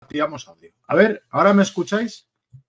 activamos audio. A ver, ¿ahora me escucháis?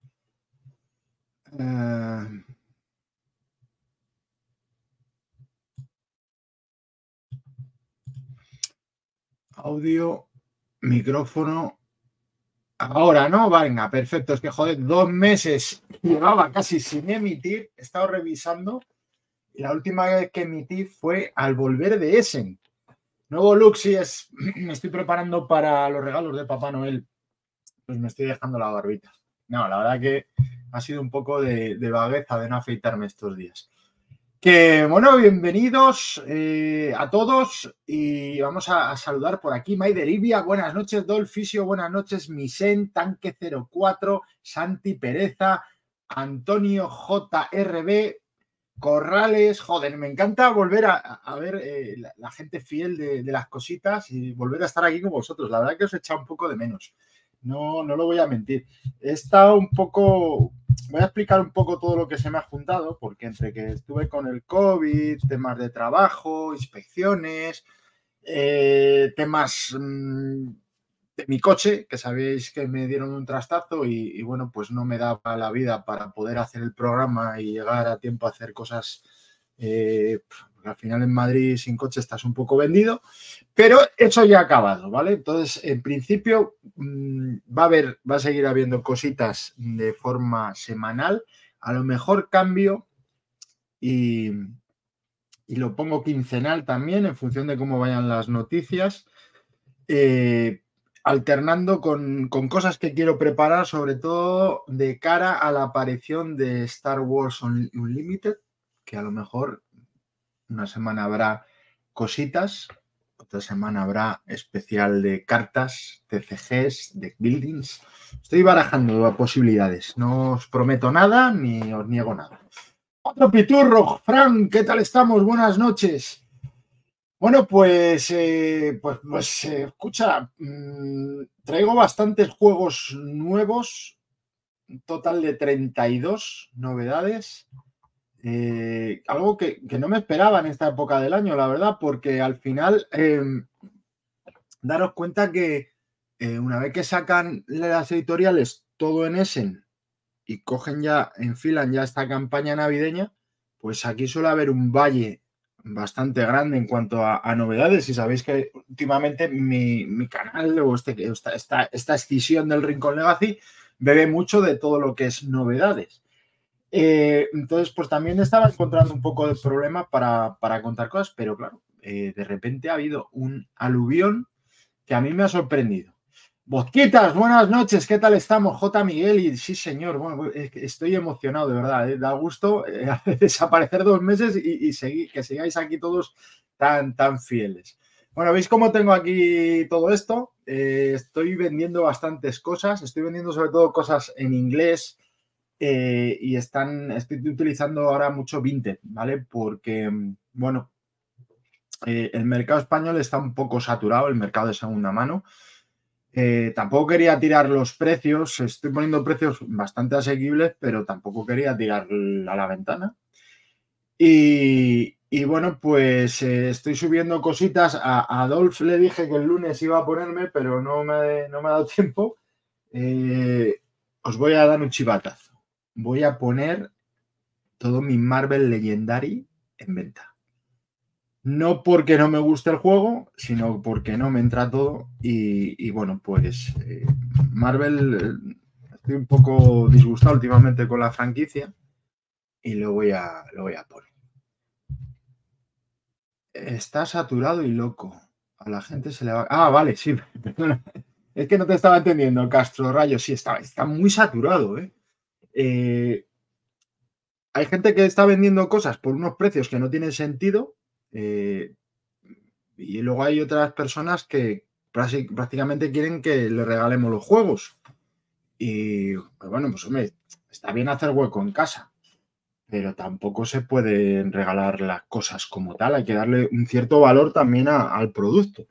Audio, micrófono. Ahora, ¿no? Venga, perfecto. Es que, joder, 2 meses llevaba casi sin emitir. He estado revisando y la última vez que emití fue al volver de Essen. Nuevo look, sí, me estoy preparando para los regalos de Papá Noel. Pues me estoy dejando la barbita. No, la verdad que ha sido un poco de vagueza de no afeitarme estos días. Que bueno, bienvenidos a todos y vamos a saludar por aquí Maider Ibia, buenas noches, Dolfisio, buenas noches, Misen, Tanque 04, Santi Pereza, Antonio JRB, Corrales, joder, me encanta volver a ver la gente fiel de las cositas y volver a estar aquí con vosotros, la verdad que os he echado un poco de menos, no lo voy a mentir, he estado un poco... Voy a explicar un poco todo lo que se me ha juntado, porque entre que estuve con el COVID, temas de trabajo, inspecciones, temas de mi coche, que sabéis que me dieron un trastazo y bueno, pues no me daba la vida para poder hacer el programa y llegar a tiempo a hacer cosas. Al final en Madrid sin coche estás un poco vendido, pero eso ya ha acabado, ¿vale? Entonces, en principio va a seguir habiendo cositas de forma semanal, a lo mejor cambio y lo pongo quincenal también en función de cómo vayan las noticias, alternando con cosas que quiero preparar, sobre todo de cara a la aparición de Star Wars Unlimited, que a lo mejor una semana habrá cositas, otra semana habrá especial de cartas, TCGs, de buildings. Estoy barajando posibilidades. No os prometo nada ni os niego nada. Otro piturro, Fran, ¿qué tal estamos? Buenas noches. Bueno, pues escucha, traigo bastantes juegos nuevos, un total de 32 novedades. Algo que no me esperaba en esta época del año, la verdad, porque al final daros cuenta que una vez que sacan las editoriales todo en Essen y cogen ya, enfilan ya esta campaña navideña, pues aquí suele haber un valle bastante grande en cuanto a novedades. Y sabéis que últimamente mi canal o esta escisión del Rincón Legacy bebe mucho de todo lo que es novedades. Entonces, pues también estaba encontrando un poco de problema para contar cosas, pero claro, de repente ha habido un aluvión que a mí me ha sorprendido. Bosquitas, buenas noches, ¿qué tal estamos? J. Miguel, y sí, señor, bueno, estoy emocionado, de verdad, da gusto desaparecer 2 meses y que sigáis aquí todos tan fieles. Bueno, ¿veis cómo tengo aquí todo esto? Estoy vendiendo bastantes cosas, estoy vendiendo sobre todo cosas en inglés, y estoy utilizando ahora mucho Vinted, ¿vale? Porque, bueno, el mercado español está un poco saturado, el mercado de segunda mano. Tampoco quería tirar los precios, estoy poniendo precios bastante asequibles, pero tampoco quería tirar a la ventana. Y bueno, pues estoy subiendo cositas. A Adolf le dije que el lunes iba a ponerme, pero no me ha dado tiempo. Os voy a dar un chivatazo. Voy a poner todo mi Marvel Legendary en venta. No porque no me guste el juego, sino porque no me entra todo. Y bueno, pues Marvel, estoy un poco disgustado últimamente con la franquicia y lo voy a poner. Está saturado y loco. A la gente se le va... Ah, vale, sí, perdona. Es que no te estaba entendiendo, Castro Rayo. Sí, está muy saturado, hay gente que está vendiendo cosas por unos precios que no tienen sentido, y luego hay otras personas que prácticamente quieren que le regalemos los juegos. Y pues bueno, pues hombre, está bien hacer hueco en casa, pero tampoco se pueden regalar las cosas como tal. Hay que darle un cierto valor también al producto.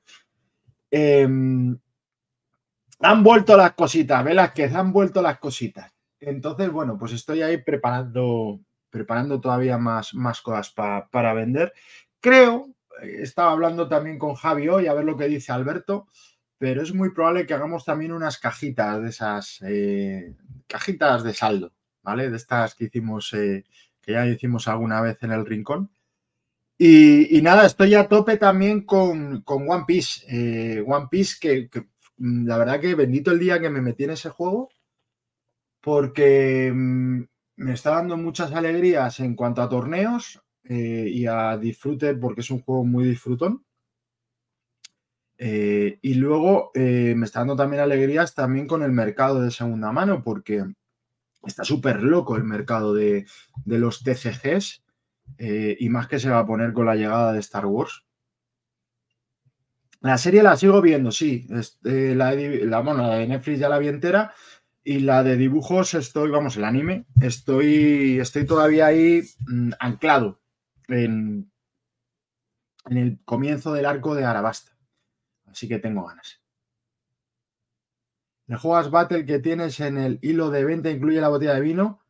Han vuelto las cositas, Velázquez, han vuelto las cositas. Entonces, bueno, pues estoy ahí preparando todavía más cosas para vender. Creo, estaba hablando también con Javi hoy, a ver lo que dice Alberto, pero es muy probable que hagamos también unas cajitas de esas, cajitas de saldo, ¿vale? De estas que hicimos, que ya hicimos alguna vez en el rincón. Y nada, estoy a tope también con One Piece. One Piece que la verdad que bendito el día que me metí en ese juego porque me está dando muchas alegrías en cuanto a torneos y a disfrute porque es un juego muy disfrutón. Y luego me está dando también alegrías también con el mercado de segunda mano porque está súper loco el mercado de los TCGs y más que se va a poner con la llegada de Star Wars. La serie la sigo viendo, sí. La de Netflix ya la vi entera y la de dibujos vamos, el anime, estoy todavía ahí anclado en el comienzo del arco de Arabasta. Así que tengo ganas. El Juegas Battle que tienes en el hilo de venta incluye la botella de vino.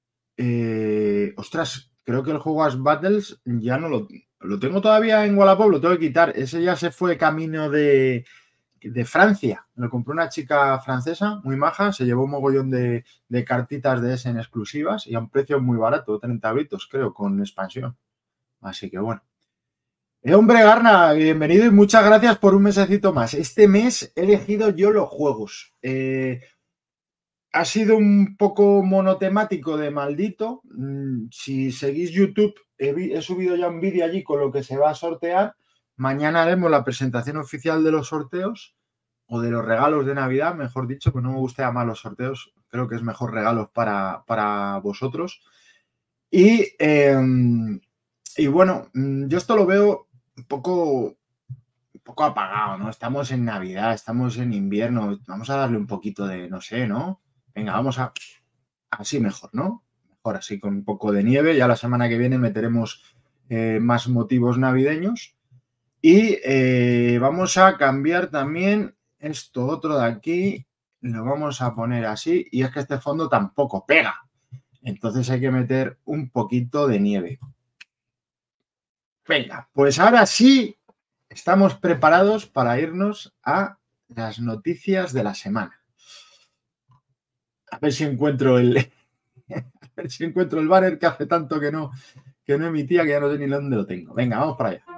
Ostras, creo que el Juegas Battles ya no lo tengo todavía en Wallapop, lo tengo que quitar. Ese ya se fue camino de Francia. Lo compró una chica francesa muy maja, se llevó un mogollón de cartitas de ese en exclusivas y a un precio muy barato, 30 euritos, creo, con expansión. Así que bueno. Hombre, Garna, bienvenido y muchas gracias por un mesecito más. Este mes he elegido yo los juegos. Ha sido un poco monotemático de maldito. Si seguís YouTube, he subido ya un vídeo allí con lo que se va a sortear. Mañana haremos la presentación oficial de los sorteos o de los regalos de Navidad, mejor dicho, que no me gusta llamar los sorteos. Creo que es mejor regalos para vosotros. Y bueno, yo esto lo veo un poco apagado, ¿no? Estamos en Navidad, estamos en invierno, vamos a darle un poquito de, no sé, ¿no? Venga, vamos a... Así mejor, ¿no? Mejor así con un poco de nieve. Ya la semana que viene meteremos más motivos navideños. Y vamos a cambiar también esto otro de aquí. Lo vamos a poner así. Y es que este fondo tampoco pega. Entonces hay que meter un poquito de nieve. Venga, pues ahora sí estamos preparados para irnos a las noticias de la semana. A ver si encuentro el banner que hace tanto que no emitía, que ya no sé ni dónde lo tengo. Venga, vamos para allá.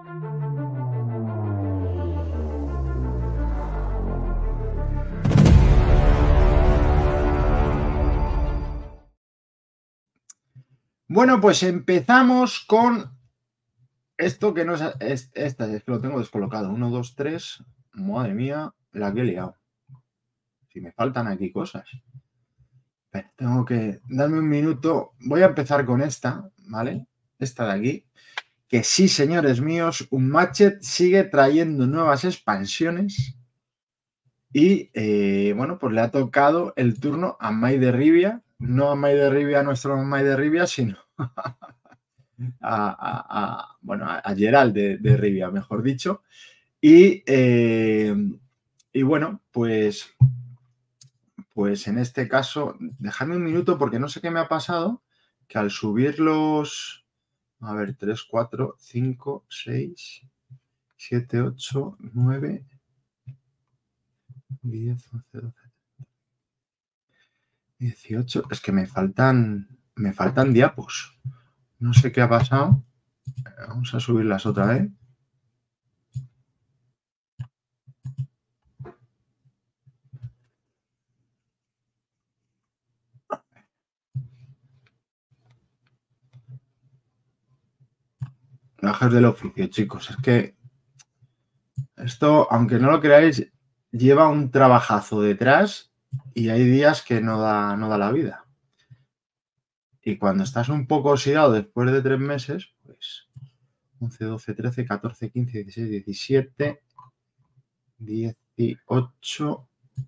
Bueno, pues empezamos con esto que no es es que lo tengo descolocado. 1, 2, 3. Madre mía, la que he liado. Si me faltan aquí cosas. Pero tengo que darme un minuto. Voy a empezar con esta, ¿vale? Esta de aquí. Que sí, señores míos, Unmatched sigue trayendo nuevas expansiones. Y bueno, pues le ha tocado el turno a Mai de Rivia. No a Mai de Rivia, a nuestro Mai de Rivia, sino a Gerald de Rivia, mejor dicho. Y bueno, pues en este caso, dejadme un minuto porque no sé qué me ha pasado, que al subir los, a ver, 3, 4, 5, 6, 7, 8, 9, 10, 11, 12, 18, es que me faltan diapos. No sé qué ha pasado. Vamos a subirlas otra vez. Gajes del oficio, chicos. Es que esto, aunque no lo creáis, lleva un trabajazo detrás y hay días que no da la vida. Y cuando estás un poco oxidado después de 3 meses, pues 11, 12, 13, 14, 15, 16, 17, 18...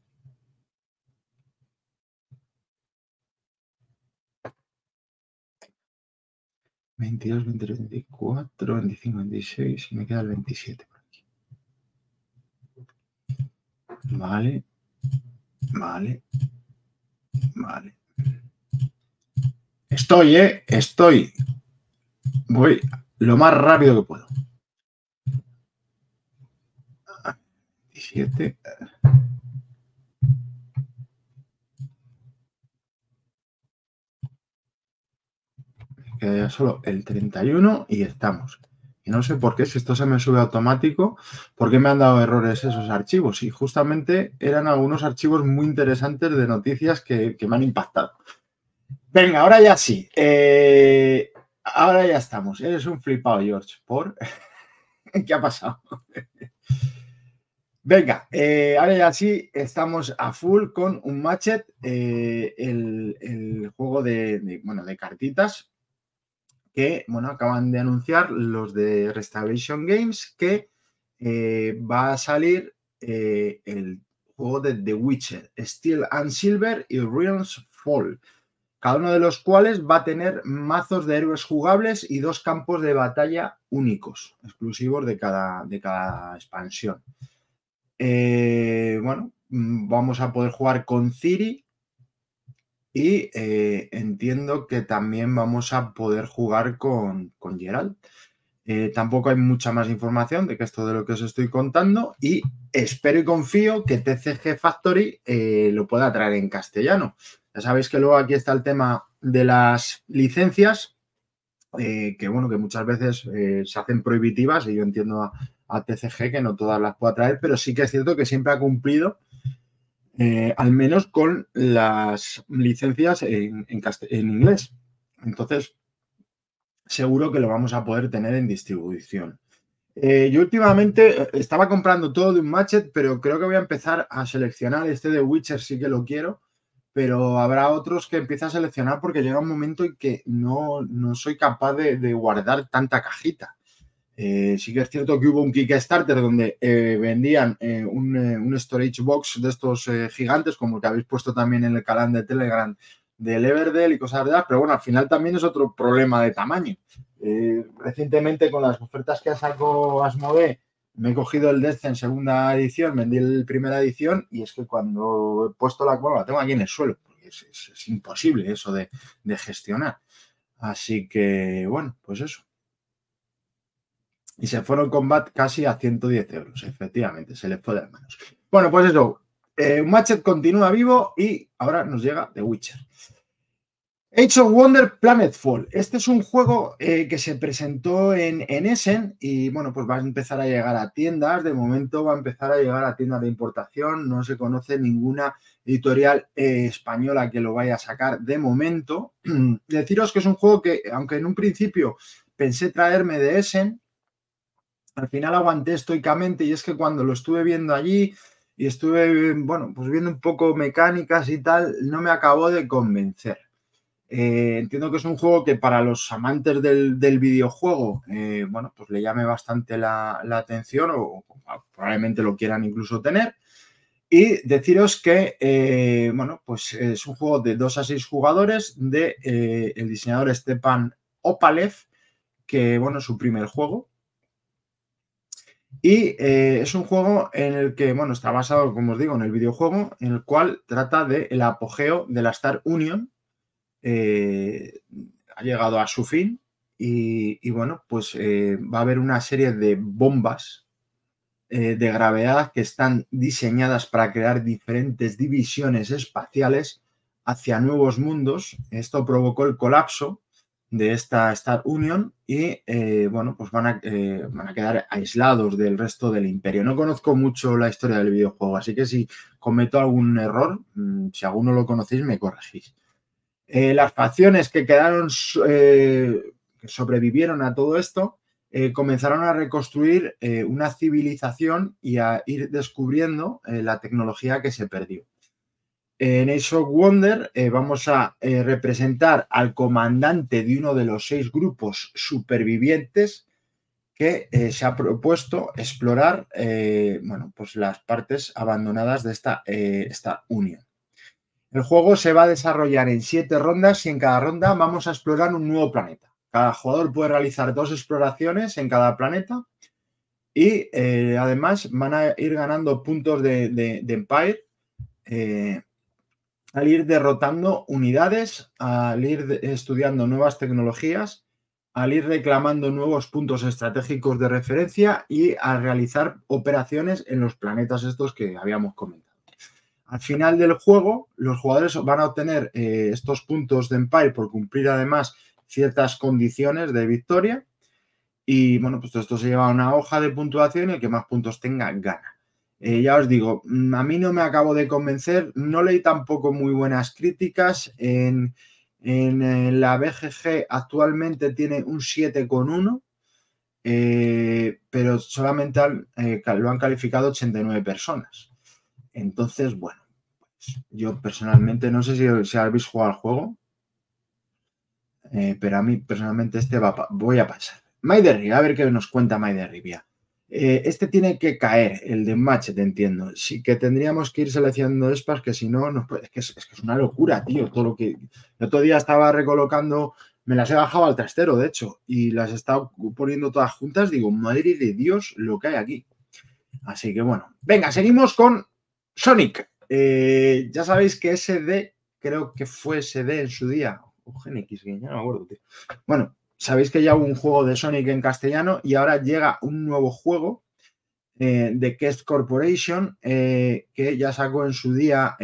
22, 23, 24, 25, 26 y me queda el 27 por aquí. Vale. Estoy. Voy lo más rápido que puedo. 17. quedaría solo el 31 y estamos. Y no sé por qué, si esto se me sube automático, por qué me han dado errores esos archivos. Y justamente eran algunos archivos muy interesantes de noticias que me han impactado. Venga, ahora ya sí. Ahora ya estamos. Eres un flipado, George. ¿Por? ¿Qué ha pasado? Venga, ahora ya sí estamos a full con un Matchet, el juego de cartitas que acaban de anunciar los de Restoration Games que va a salir el juego de The Witcher, Steel and Silver y Realms Fall, cada uno de los cuales va a tener mazos de héroes jugables y 2 campos de batalla únicos, exclusivos de cada expansión. Vamos a poder jugar con Ciri y entiendo que también vamos a poder jugar con Geralt. Tampoco hay mucha más información de que esto de lo que os estoy contando y espero y confío que TCG Factory lo pueda traer en castellano. Ya sabéis que luego aquí está el tema de las licencias, que muchas veces se hacen prohibitivas y yo entiendo a TCG que no todas las pueda traer, pero sí que es cierto que siempre ha cumplido al menos con las licencias en inglés. Entonces, seguro que lo vamos a poder tener en distribución. Yo últimamente estaba comprando todo de un Matchet, pero creo que voy a empezar a seleccionar este de Witcher, sí que lo quiero, pero habrá otros que empiece a seleccionar porque llega un momento en que no soy capaz de guardar tanta cajita. Sí que es cierto que hubo un Kickstarter donde vendían un storage box de estos gigantes, como el que habéis puesto también en el canal de Telegram del Everdell y cosas de esas, pero bueno, al final también es otro problema de tamaño. Recientemente con las ofertas que sacó Asmodee me he cogido el Descent segunda edición, vendí el primera edición y es que cuando he puesto la tengo aquí en el suelo, porque es imposible eso de gestionar. Así que, bueno, pues eso. Y se fueron Combat casi a 110 euros, efectivamente, se les fue de las manos. Bueno, pues eso, Matchet continúa vivo y ahora nos llega The Witcher. Age of Wonder Planetfall. Este es un juego que se presentó en Essen y pues va a empezar a llegar a tiendas. De momento va a empezar a llegar a tiendas de importación. No se conoce ninguna editorial española que lo vaya a sacar de momento. Deciros que es un juego que, aunque en un principio pensé traerme de Essen, al final aguanté estoicamente y es que cuando lo estuve viendo allí y estuve, pues viendo un poco mecánicas y tal, no me acabó de convencer. Entiendo que es un juego que para los amantes del videojuego, pues le llame bastante la atención o probablemente lo quieran incluso tener. Y deciros que, pues es un juego de 2 a 6 jugadores de el diseñador Stepan Opalev, que, es su primer juego. Y es un juego en el que, está basado, como os digo, en el videojuego, en el cual trata del apogeo de la Star Union. Ha llegado a su fin y pues va a haber una serie de bombas de gravedad que están diseñadas para crear diferentes divisiones espaciales hacia nuevos mundos. Esto provocó el colapso de esta Star Union y pues van a quedar aislados del resto del imperio. No conozco mucho la historia del videojuego, así que si cometo algún error, si alguno lo conocéis, me corregís. Las facciones que quedaron, que sobrevivieron a todo esto, comenzaron a reconstruir una civilización y a ir descubriendo la tecnología que se perdió. En Age of Wonder vamos a representar al comandante de uno de los 6 grupos supervivientes que se ha propuesto explorar pues las partes abandonadas de esta unión. El juego se va a desarrollar en 7 rondas y en cada ronda vamos a explorar un nuevo planeta. Cada jugador puede realizar 2 exploraciones en cada planeta y además van a ir ganando puntos de Empire al ir derrotando unidades, al ir estudiando nuevas tecnologías, al ir reclamando nuevos puntos estratégicos de referencia y al realizar operaciones en los planetas estos que habíamos comentado. Al final del juego, los jugadores van a obtener estos puntos de Empire por cumplir además ciertas condiciones de victoria. Y bueno, pues todo esto se lleva a una hoja de puntuación y el que más puntos tenga gana. Ya os digo, a mí no me acabo de convencer, no leí tampoco muy buenas críticas. En la BGG actualmente tiene un 7,1, pero solamente lo han calificado 89 personas. Entonces, bueno, pues yo personalmente no sé si habéis jugado al juego, pero a mí personalmente voy a pasar. Myderry, a ver qué nos cuenta Myderry. Este tiene que caer, el de Match, te entiendo. Sí que tendríamos que ir seleccionando espas, que si no, es que es una locura, tío. Todo lo que. El otro día estaba recolocando, me las he bajado al trastero, de hecho, y las he estado poniendo todas juntas. Digo, madre de Dios, lo que hay aquí. Así que bueno, venga, seguimos con Sonic. Ya sabéis que SD, creo que fue SD en su día, o GenX, ya no me acuerdo, tío. Bueno, sabéis que ya hubo un juego de Sonic en castellano y ahora llega un nuevo juego de Quest Corporation que ya sacó en su día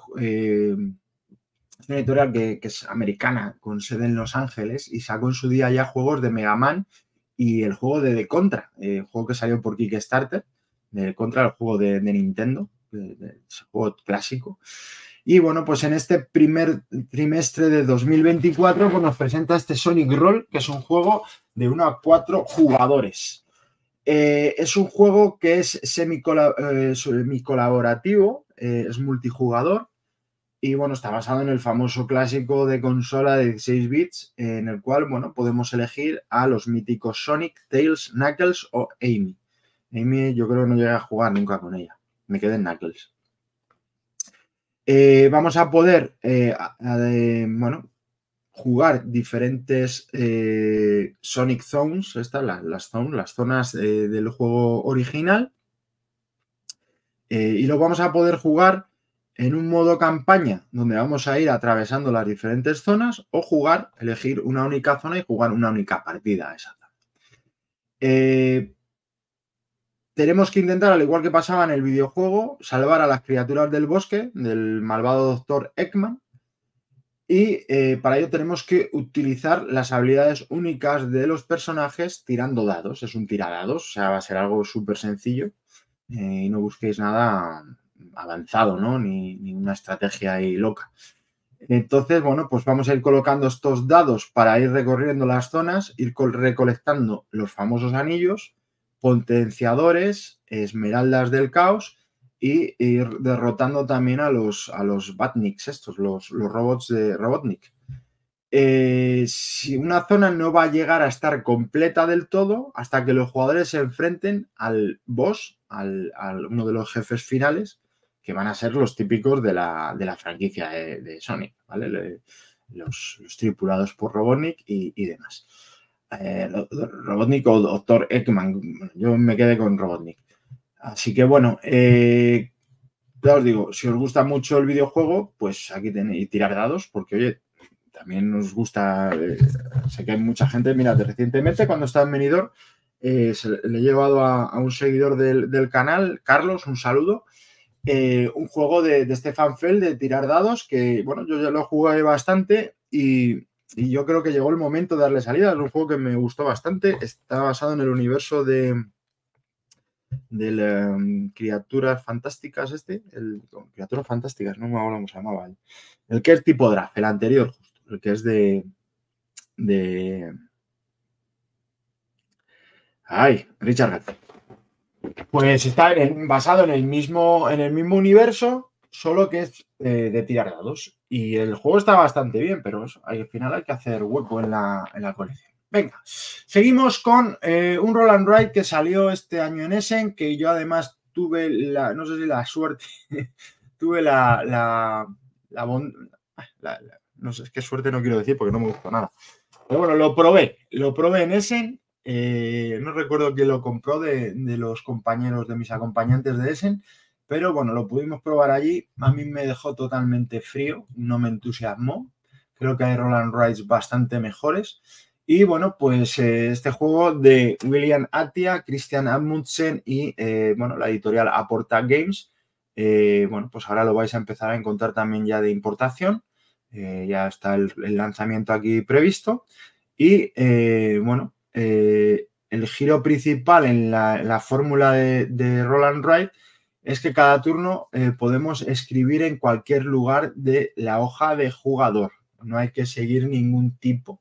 una editorial que es americana con sede en Los Ángeles y sacó en su día ya juegos de Mega Man y el juego de The Contra, el juego que salió por Kickstarter, de Contra, el juego de Nintendo, ese juego clásico. Y bueno, pues en este primer trimestre de 2024 pues nos presenta este Sonic Roll, que es un juego de 1 a 4 jugadores. Es un juego que es semi-colaborativo, es multijugador y bueno, está basado en el famoso clásico de consola de 16 bits en el cual, bueno, podemos elegir a los míticos Sonic, Tails, Knuckles o Amy. Amy yo creo que no llegué a jugar nunca con ella, me quedé en Knuckles. Vamos a poder, bueno, jugar diferentes Sonic Zones, las zonas del juego original, y lo vamos a poder jugar en un modo campaña, donde vamos a ir atravesando las diferentes zonas, o jugar, elegir una única zona y jugar una única partida a esa zona. Tenemos que intentar, al igual que pasaba en el videojuego, salvar a las criaturas del bosque, del malvado Dr. Eggman, y para ello tenemos que utilizar las habilidades únicas de los personajes tirando dados. Es un tiradados, o sea, va a ser algo súper sencillo y no busquéis nada avanzado, ¿no? Ni una estrategia ahí loca. Entonces, bueno, pues vamos a ir colocando estos dados para ir recorriendo las zonas, ir recolectando los famosos anillos, potenciadores, esmeraldas del caos y ir derrotando también a los Batniks, los robots de Robotnik. Si una zona no va a llegar a estar completa del todo hasta que los jugadores se enfrenten al boss, al uno de los jefes finales, que van a ser los típicos de la franquicia de Sonic, ¿vale? Los tripulados por Robotnik y demás. Robotnik o Dr. Eggman, yo me quedé con Robotnik. Así que bueno, ya os digo, si os gusta mucho el videojuego, pues aquí tenéis tirar dados, porque oye, también nos gusta, sé que hay mucha gente, mira, recientemente cuando estaba en Benidorm, le he llevado a un seguidor del canal, Carlos, un saludo, un juego de Stefan Feld de tirar dados, que bueno, yo ya lo jugué bastante y yo creo que llegó el momento de darle salida. Es un juego que me gustó bastante, está basado en el universo de criaturas fantásticas criaturas fantásticas, no me acuerdo cómo se llamaba, el que es tipo draft, el anterior justo, el que es Richard Garfield. Pues está basado en el mismo universo, solo que es de tirar dados. Y el juego está bastante bien, pero eso, al final hay que hacer hueco en la colección. Venga, seguimos con un Roll and Ride que salió este año en Essen, que yo además tuve no sé si la suerte, tuve no sé, es que suerte no quiero decir porque no me gustó nada. Pero bueno, lo probé en Essen. No recuerdo quién lo compró de los compañeros, de mis acompañantes de Essen, pero bueno, lo pudimos probar allí. A mí me dejó totalmente frío, no me entusiasmó. Creo que hay Roll and Rides bastante mejores. Y bueno, pues este juego de William Attia, Christian Amundsen y bueno, la editorial Aporta Games, bueno, pues ahora lo vais a empezar a encontrar también ya de importación. Ya está el lanzamiento aquí previsto. Y bueno, el giro principal en la fórmula de Roll and Write es que cada turno podemos escribir en cualquier lugar de la hoja de jugador. No hay que seguir ningún tipo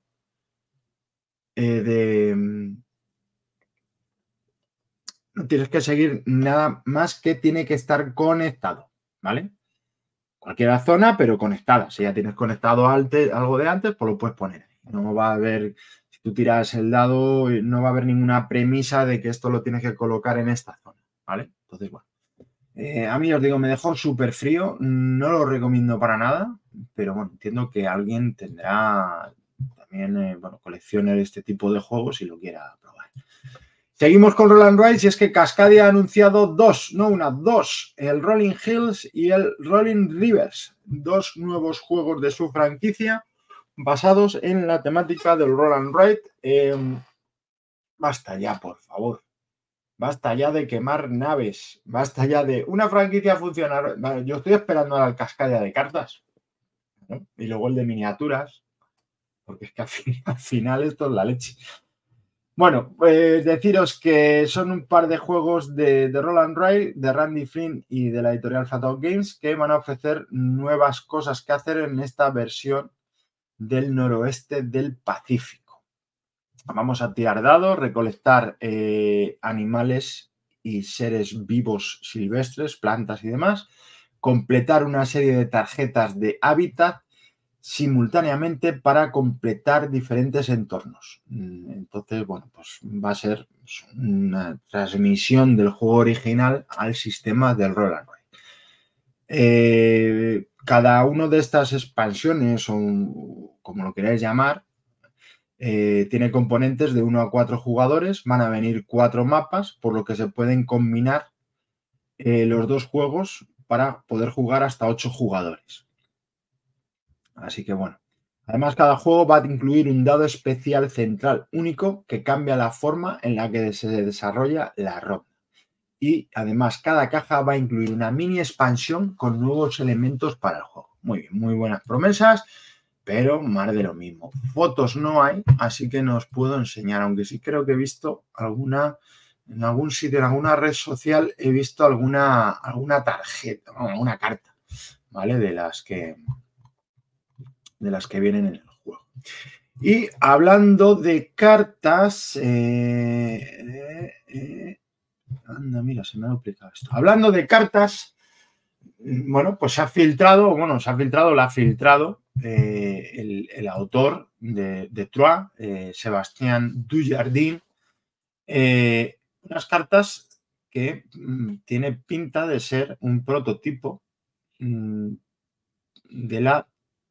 no tienes que seguir nada más que tiene que estar conectado, ¿vale? Cualquier zona, pero conectada. Si ya tienes conectado algo de antes, pues lo puedes poner ahí. No va a haber, si tú tiras el dado, no va a haber ninguna premisa de que esto lo tienes que colocar en esta zona, ¿vale? Entonces, bueno. A mí os digo, me dejó súper frío, no lo recomiendo para nada, pero bueno, entiendo que alguien tendrá también, bueno, colecciones de este tipo de juegos y lo quiera probar. Seguimos con Roll and Write y es que Cascadia ha anunciado dos, el Rolling Hills y el Rolling Rivers, dos nuevos juegos de su franquicia basados en la temática del Roll and Write. Basta ya, por favor. Basta ya de quemar naves. Basta ya de una franquicia funcionar. Vale, yo estoy esperando al Cascadia de cartas, ¿no? Y luego el de miniaturas, porque es que al final esto es la leche. Bueno, pues deciros que son un par de juegos de Roll and Write, de Randy Flynn y de la editorial Fatal Games que van a ofrecer nuevas cosas que hacer en esta versión del noroeste del Pacífico. Vamos a tirar dados, recolectar animales y seres vivos silvestres, plantas y demás, completar una serie de tarjetas de hábitat simultáneamente para completar diferentes entornos. Entonces, bueno, pues va a ser una transmisión del juego original al sistema del Roll and Write. Cada una de estas expansiones, o como lo queráis llamar, tiene componentes de 1 a 4 jugadores, van a venir 4 mapas, por lo que se pueden combinar los dos juegos para poder jugar hasta 8 jugadores. Así que bueno. Además, cada juego va a incluir un dado especial central único que cambia la forma en la que se desarrolla la ronda. Y además, cada caja va a incluir una mini expansión con nuevos elementos para el juego. Muy bien, muy buenas promesas, pero más de lo mismo. Fotos no hay, así que no os puedo enseñar, aunque sí creo que he visto alguna, en algún sitio, en alguna red social, he visto alguna tarjeta, una carta, ¿vale? De las que vienen en el juego. Y hablando de cartas, anda, mira, se me ha duplicado esto. Hablando de cartas, bueno, pues se ha filtrado el autor de Troyes, Sebastián Dujardin, unas cartas que tiene pinta de ser un prototipo de la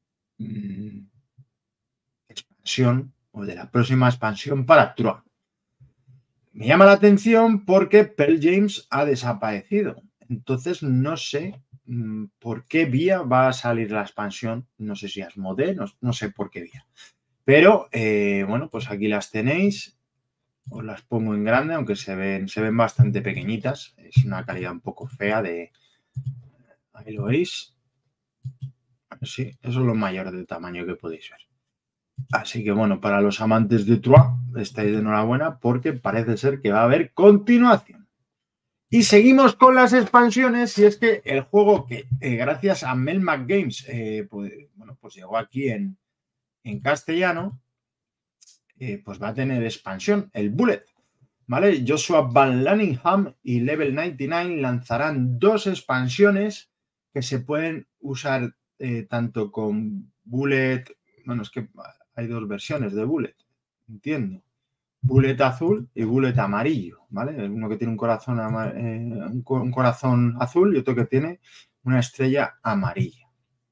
expansión o de la próxima expansión para Troyes. Me llama la atención porque Pearl James ha desaparecido. Entonces no sé por qué vía va a salir la expansión. No sé si es Asmodee, no sé por qué vía. Pero bueno, pues aquí las tenéis. Os las pongo en grande, aunque se ven bastante pequeñitas. Es una calidad un poco fea de... Ahí lo veis. Sí, eso es lo mayor del tamaño que podéis ver. Así que bueno, para los amantes de Troyes, estáis de enhorabuena porque parece ser que va a haber continuación. Y seguimos con las expansiones, y es que el juego que gracias a Melmac Games pues llegó aquí en castellano, pues va a tener expansión, el Bullet. ¿Vale? Joshua Van Lanningham y Level 99 lanzarán dos expansiones que se pueden usar tanto con Bullet. Bueno, es que hay dos versiones de Bullet, entiendo. Bullet azul y Bullet amarillo, ¿vale? Uno que tiene un corazón azul y otro que tiene una estrella amarilla.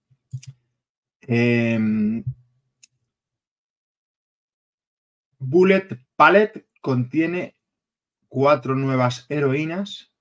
Bullet Palette contiene 4 nuevas heroínas.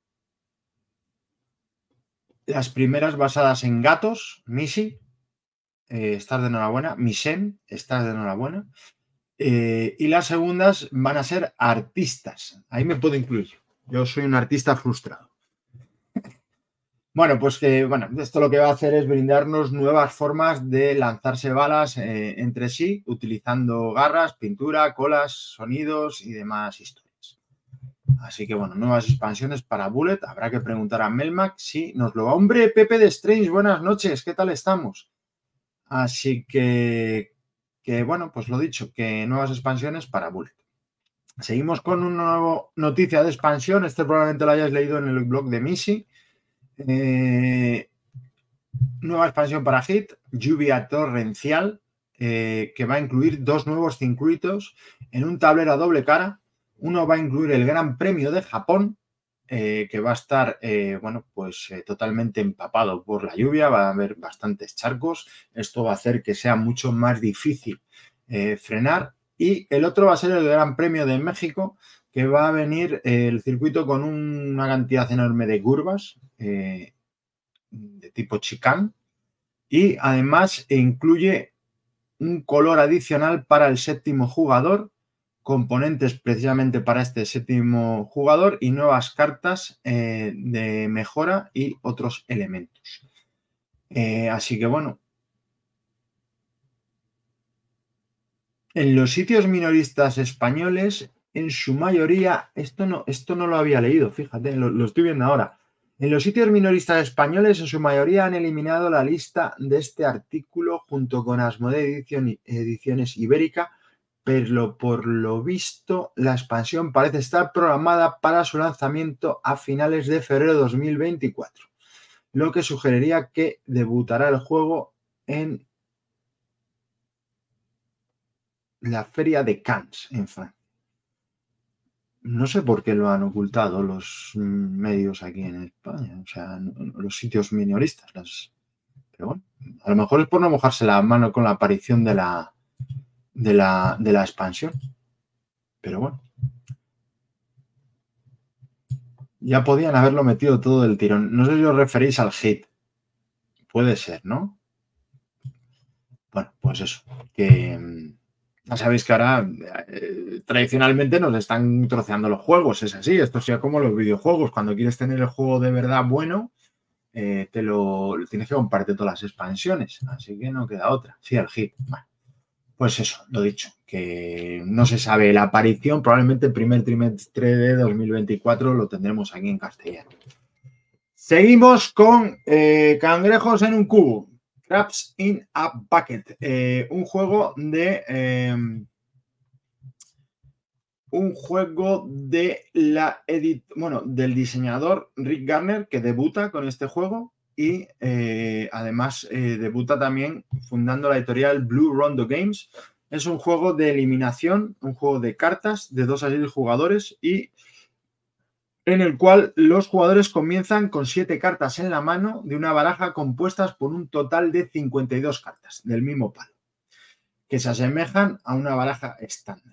Las primeras basadas en gatos, Missy, estás de enhorabuena. Misen, estás de enhorabuena. Y las segundas van a ser artistas. Ahí me puedo incluir. Yo soy un artista frustrado. Bueno, pues que esto lo que va a hacer es brindarnos nuevas formas de lanzarse balas entre sí, utilizando garras, pintura, colas, sonidos y demás historias. Así que bueno, nuevas expansiones para Bullet. Habrá que preguntar a Melmac si nos lo va. Hombre, Pepe de Strange, buenas noches, ¿qué tal estamos? Así que bueno, pues lo dicho, que nuevas expansiones para Bullet. Seguimos con una nueva noticia de expansión. Este probablemente lo hayas leído en el blog de Missy. Nueva expansión para Hit, lluvia torrencial, que va a incluir 2 nuevos circuitos en un tablero a doble cara. Uno va a incluir el Gran Premio de Japón, que va a estar totalmente empapado por la lluvia, va a haber bastantes charcos. Esto va a hacer que sea mucho más difícil frenar. Y el otro va a ser el Gran Premio de México, que va a venir el circuito con una cantidad enorme de curvas de tipo chicane y además incluye un color adicional para el séptimo jugador, componentes precisamente para este séptimo jugador y nuevas cartas de mejora y otros elementos. Así que bueno, en los sitios minoristas españoles, en su mayoría, esto no lo había leído, fíjate, lo estoy viendo ahora. En los sitios minoristas españoles, en su mayoría han eliminado la lista de este artículo junto con Asmodee Ediciones Ibérica, pero por lo visto la expansión parece estar programada para su lanzamiento a finales de febrero de 2024, lo que sugeriría que debutará el juego en la Feria de Cannes, en Francia. No sé por qué lo han ocultado los medios aquí en España, o sea, los sitios minoristas. Pero bueno, a lo mejor es por no mojarse la mano con la aparición de la expansión. Pero bueno. Ya podían haberlo metido todo del tirón. No sé si os referís al hit. Puede ser, ¿no? Bueno, pues eso. Que ya sabéis que ahora tradicionalmente nos están troceando los juegos. Es así. Esto sea como los videojuegos. Cuando quieres tener el juego de verdad bueno, te lo tienes que comprarte todas las expansiones. Así que no queda otra. Sí, el hit. Bueno, pues eso, lo dicho. Que no se sabe la aparición. Probablemente el primer trimestre de 2024 lo tendremos aquí en castellano. Seguimos con Cangrejos en un cubo. Crabs in a Bucket. Un juego del diseñador Rick Garner, que debuta con este juego y además debuta también fundando la editorial Blue Rondo Games. Es un juego de eliminación, un juego de cartas de 2 a 6 jugadores y en el cual los jugadores comienzan con 7 cartas en la mano de una baraja compuestas por un total de 52 cartas del mismo palo, que se asemejan a una baraja estándar.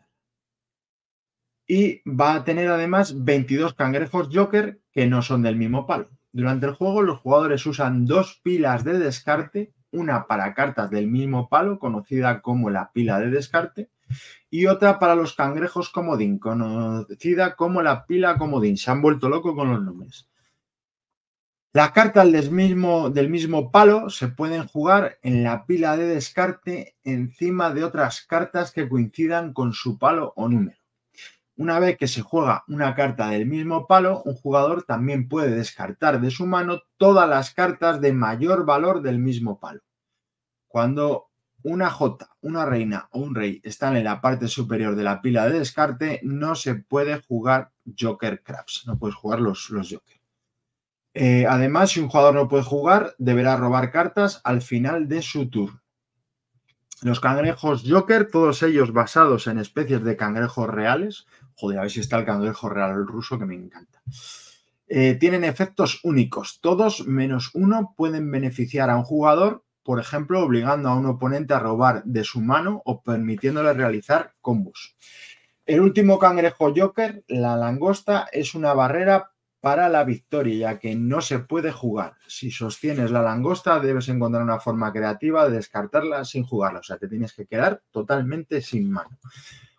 Y va a tener además 22 cangrejos Joker que no son del mismo palo. Durante el juego los jugadores usan 2 pilas de descarte, una para cartas del mismo palo, conocida como la pila de descarte, y otra para los cangrejos comodín, conocida como la pila comodín. Se han vuelto locos con los nombres. Las cartas del mismo palo se pueden jugar en la pila de descarte encima de otras cartas que coincidan con su palo o número. Una vez que se juega una carta del mismo palo, un jugador también puede descartar de su mano todas las cartas de mayor valor del mismo palo. Cuando una J, una reina o un rey están en la parte superior de la pila de descarte, no se puede jugar Joker Crabs, no puedes jugar los Joker. Además, si un jugador no puede jugar, deberá robar cartas al final de su turno. Los cangrejos Joker, todos ellos basados en especies de cangrejos reales. Joder, a ver si está el cangrejo real ruso, que me encanta. Tienen efectos únicos. Todos menos uno pueden beneficiar a un jugador, por ejemplo, obligando a un oponente a robar de su mano o permitiéndole realizar combos. El último cangrejo Joker, la langosta, es una barrera para la victoria, ya que no se puede jugar. Si sostienes la langosta, debes encontrar una forma creativa de descartarla sin jugarla. O sea, te tienes que quedar totalmente sin mano.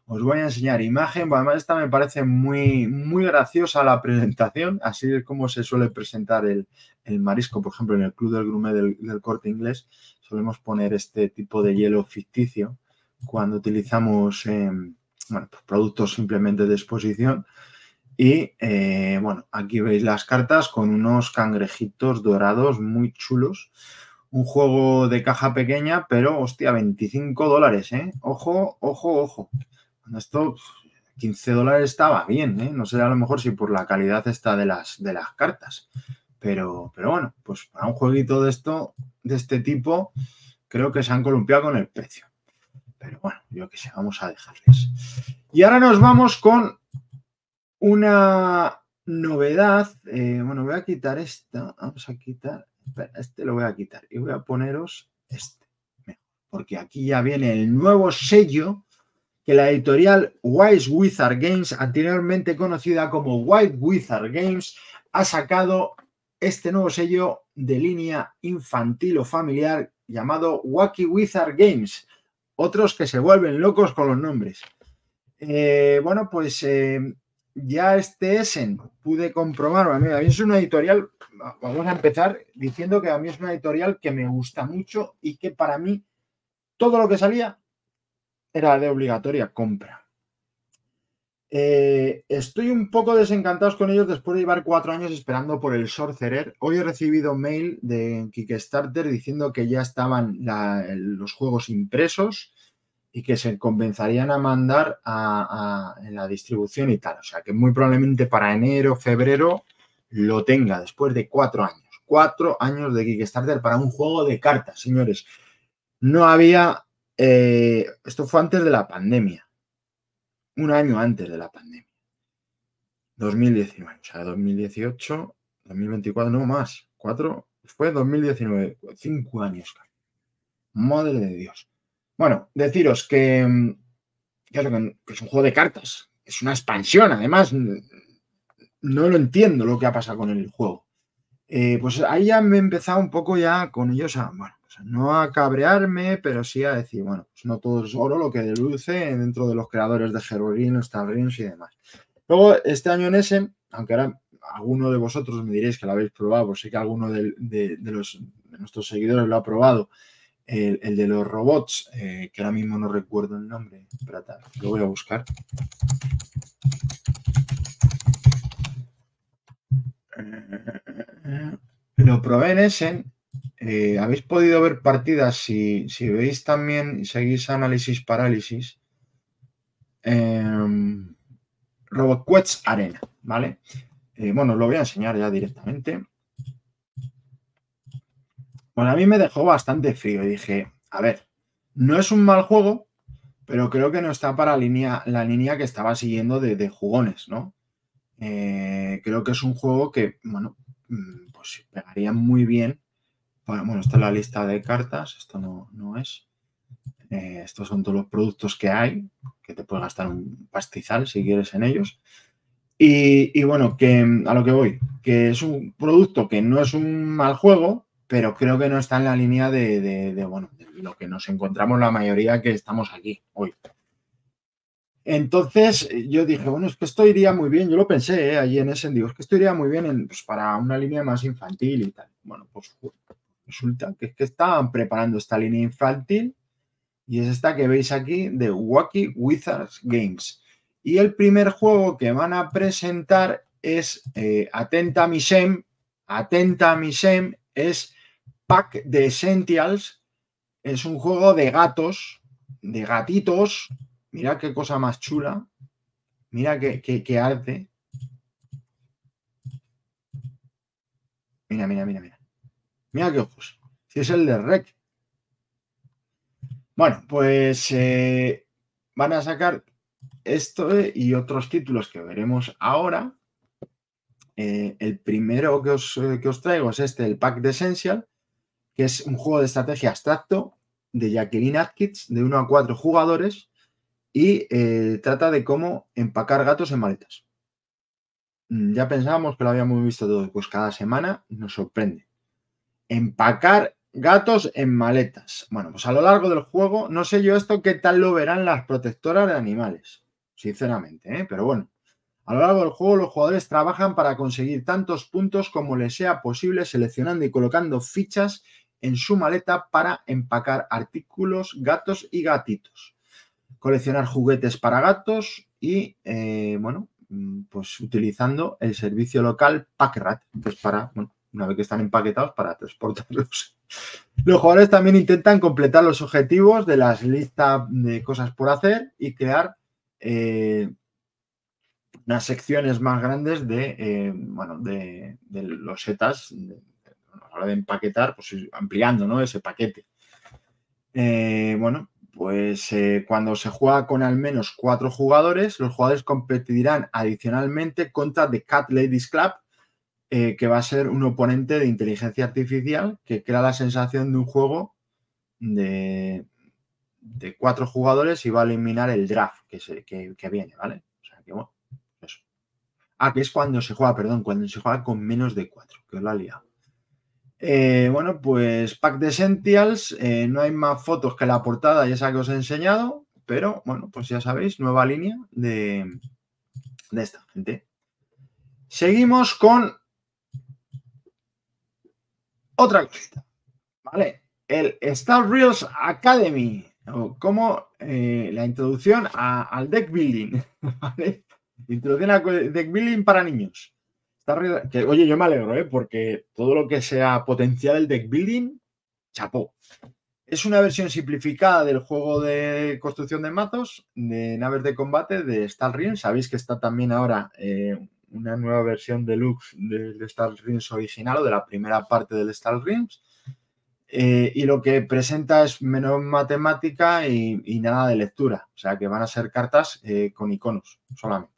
Os voy a enseñar imagen. Además, esta me parece muy, muy graciosa la presentación. Así es como se suele presentar el marisco, por ejemplo, en el Club del Gourmet del Corte Inglés. Solemos poner este tipo de hielo ficticio cuando utilizamos bueno, pues productos simplemente de exposición. Y bueno, aquí veis las cartas con unos cangrejitos dorados muy chulos. Un juego de caja pequeña, pero hostia, $25, ¿eh? Ojo, ojo, ojo. Esto, $15 estaba bien, ¿eh? No sé a lo mejor si por la calidad esta de las cartas. Pero bueno, pues para un jueguito de este tipo, creo que se han columpiado con el precio. Pero bueno, yo qué sé, vamos a dejarles. Y ahora nos vamos con una novedad. Bueno, voy a quitar esta. Vamos a quitar. Este lo voy a quitar y voy a poneros este. Porque aquí ya viene el nuevo sello que la editorial Wise Wizard Games, anteriormente conocida como White Wizard Games, ha sacado este nuevo sello de línea infantil o familiar llamado Wacky Wizard Games. Otros que se vuelven locos con los nombres. Bueno, pues ya este Essen pude comprobar. A mí es una editorial, vamos a empezar diciendo que a mí es una editorial que me gusta mucho y que para mí todo lo que salía era de obligatoria compra. Estoy un poco desencantado con ellos después de llevar 4 años esperando por el Sorcerer. Hoy he recibido mail de Kickstarter diciendo que ya estaban los juegos impresos y que se comenzarían a mandar en la distribución y tal. O sea que muy probablemente para enero, febrero lo tenga después de 4 años. 4 años de Kickstarter para un juego de cartas, señores. No había... esto fue antes de la pandemia. Un año antes de la pandemia. 2019, o sea, 2018, 2024, no más. 4, fue 2019, 5 años. Madre de Dios. Bueno, deciros que es un juego de cartas. Es una expansión, además. No lo entiendo lo que ha pasado con el juego. Pues ahí ya me he empezado un poco ya con ellos bueno, pues no a cabrearme, pero sí a decir, bueno, pues no todo es oro lo que deluce dentro de los creadores de Heroine, Star Realms y demás. Luego, este año en Essen, aunque ahora alguno de vosotros me diréis que lo habéis probado, pues sé que alguno de nuestros seguidores lo ha probado, el de los robots, que ahora mismo no recuerdo el nombre, espérate, lo voy a buscar. Lo probé en Essen. Habéis podido ver partidas si veis también y seguís análisis parálisis. Robot Quest Arena, ¿vale? Bueno, os lo voy a enseñar ya directamente. Bueno, a mí me dejó bastante frío y dije, a ver, no es un mal juego, pero creo que no está para la línea que estaba siguiendo de jugones, ¿no? Creo que es un juego que, bueno, pues pegaría muy bien. Bueno, esta es la lista de cartas, esto no es. Estos son todos los productos que hay, que te puedes gastar un pastizal si quieres en ellos. Y bueno, que a lo que voy, que es un producto que no es un mal juego, pero creo que no está en la línea bueno, de lo que nos encontramos la mayoría que estamos aquí hoy. Entonces yo dije, bueno, es que esto iría muy bien, yo lo pensé allí en Essen, digo, es que esto iría muy bien pues, para una línea más infantil y tal. Bueno, pues resulta que es que estaban preparando esta línea infantil y es esta que veis aquí de Wacky Wizards Games. Y el primer juego que van a presentar es Atenta Misem, es Pack de Essentials, es un juego de gatos, de gatitos. Mira qué cosa más chula. Mira qué arte. Mira. Mira qué ojos. Si es el de Rec. Bueno, pues van a sacar esto y otros títulos que veremos ahora. El primero que os traigo es el Pack de Essential, que es un juego de estrategia abstracto de Jacqueline Atkins, de 1 a 4 jugadores, y trata de cómo empacar gatos en maletas. Ya pensábamos que lo habíamos visto todo, pues cada semana nos sorprende. Empacar gatos en maletas. Bueno, pues a lo largo del juego, no sé yo esto qué tal lo verán las protectoras de animales. sinceramente, ¿eh? Pero bueno. A lo largo del juego, los jugadores trabajan para conseguir tantos puntos como les sea posible, seleccionando y colocando fichas en su maleta para empacar artículos, gatos y gatitos. Coleccionar juguetes para gatos y, bueno, pues utilizando el servicio local Packrat, pues para, bueno, una vez que están empaquetados, para transportarlos. Los jugadores también intentan completar los objetivos de las listas de cosas por hacer y crear unas secciones más grandes de, bueno, de los setas, a la hora de empaquetar, pues ampliando, ¿no?, ese paquete. Bueno, pues cuando se juega con al menos 4 jugadores, los jugadores competirán adicionalmente contra The Cat Ladies Club, que va a ser un oponente de inteligencia artificial que crea la sensación de un juego de 4 jugadores y va a eliminar el draft que viene, ¿vale? O sea que bueno, eso. Ah, que es cuando se juega, perdón, cuando se juega con menos de 4, que os lo ha liado. Bueno, pues Pack de Essentials, no hay más fotos que la portada y esa que os he enseñado, pero bueno, pues ya sabéis, nueva línea de esta gente. Seguimos con otra cosita, ¿vale? El Star Reels Academy, o como la introducción al deck building, ¿vale? Introducción al deck building para niños. Que, oye, yo me alegro, porque todo lo que sea potencial el deck building, chapó. Es una versión simplificada del juego de construcción de mazos, de naves de combate de Star Realms. Sabéis que está también ahora una nueva versión deluxe del Star Realms original o de la primera parte del Star Realms. Y lo que presenta es menos matemática y nada de lectura. O sea que van a ser cartas con iconos solamente.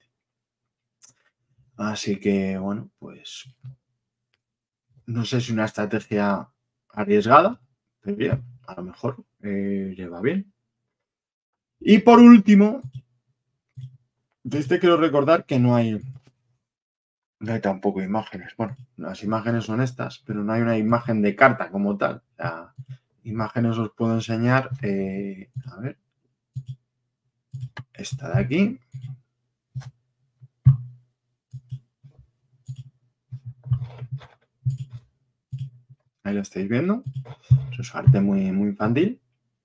Así que, bueno, pues no sé si una estrategia arriesgada, pero bien, a lo mejor lleva bien. Y por último, de este quiero recordar que no hay tampoco imágenes. Bueno, las imágenes son estas, pero no hay una imagen de carta como tal. O sea, imágenes os puedo enseñar, a ver, esta de aquí. Ahí lo estáis viendo. Es arte muy, muy infantil.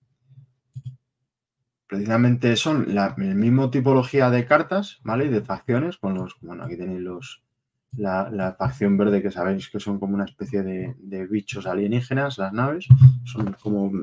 Precisamente son el mismo tipología de cartas, ¿vale? Y de facciones, con los, bueno, aquí tenéis la facción verde, que sabéis que son como una especie de bichos alienígenas, las naves. Son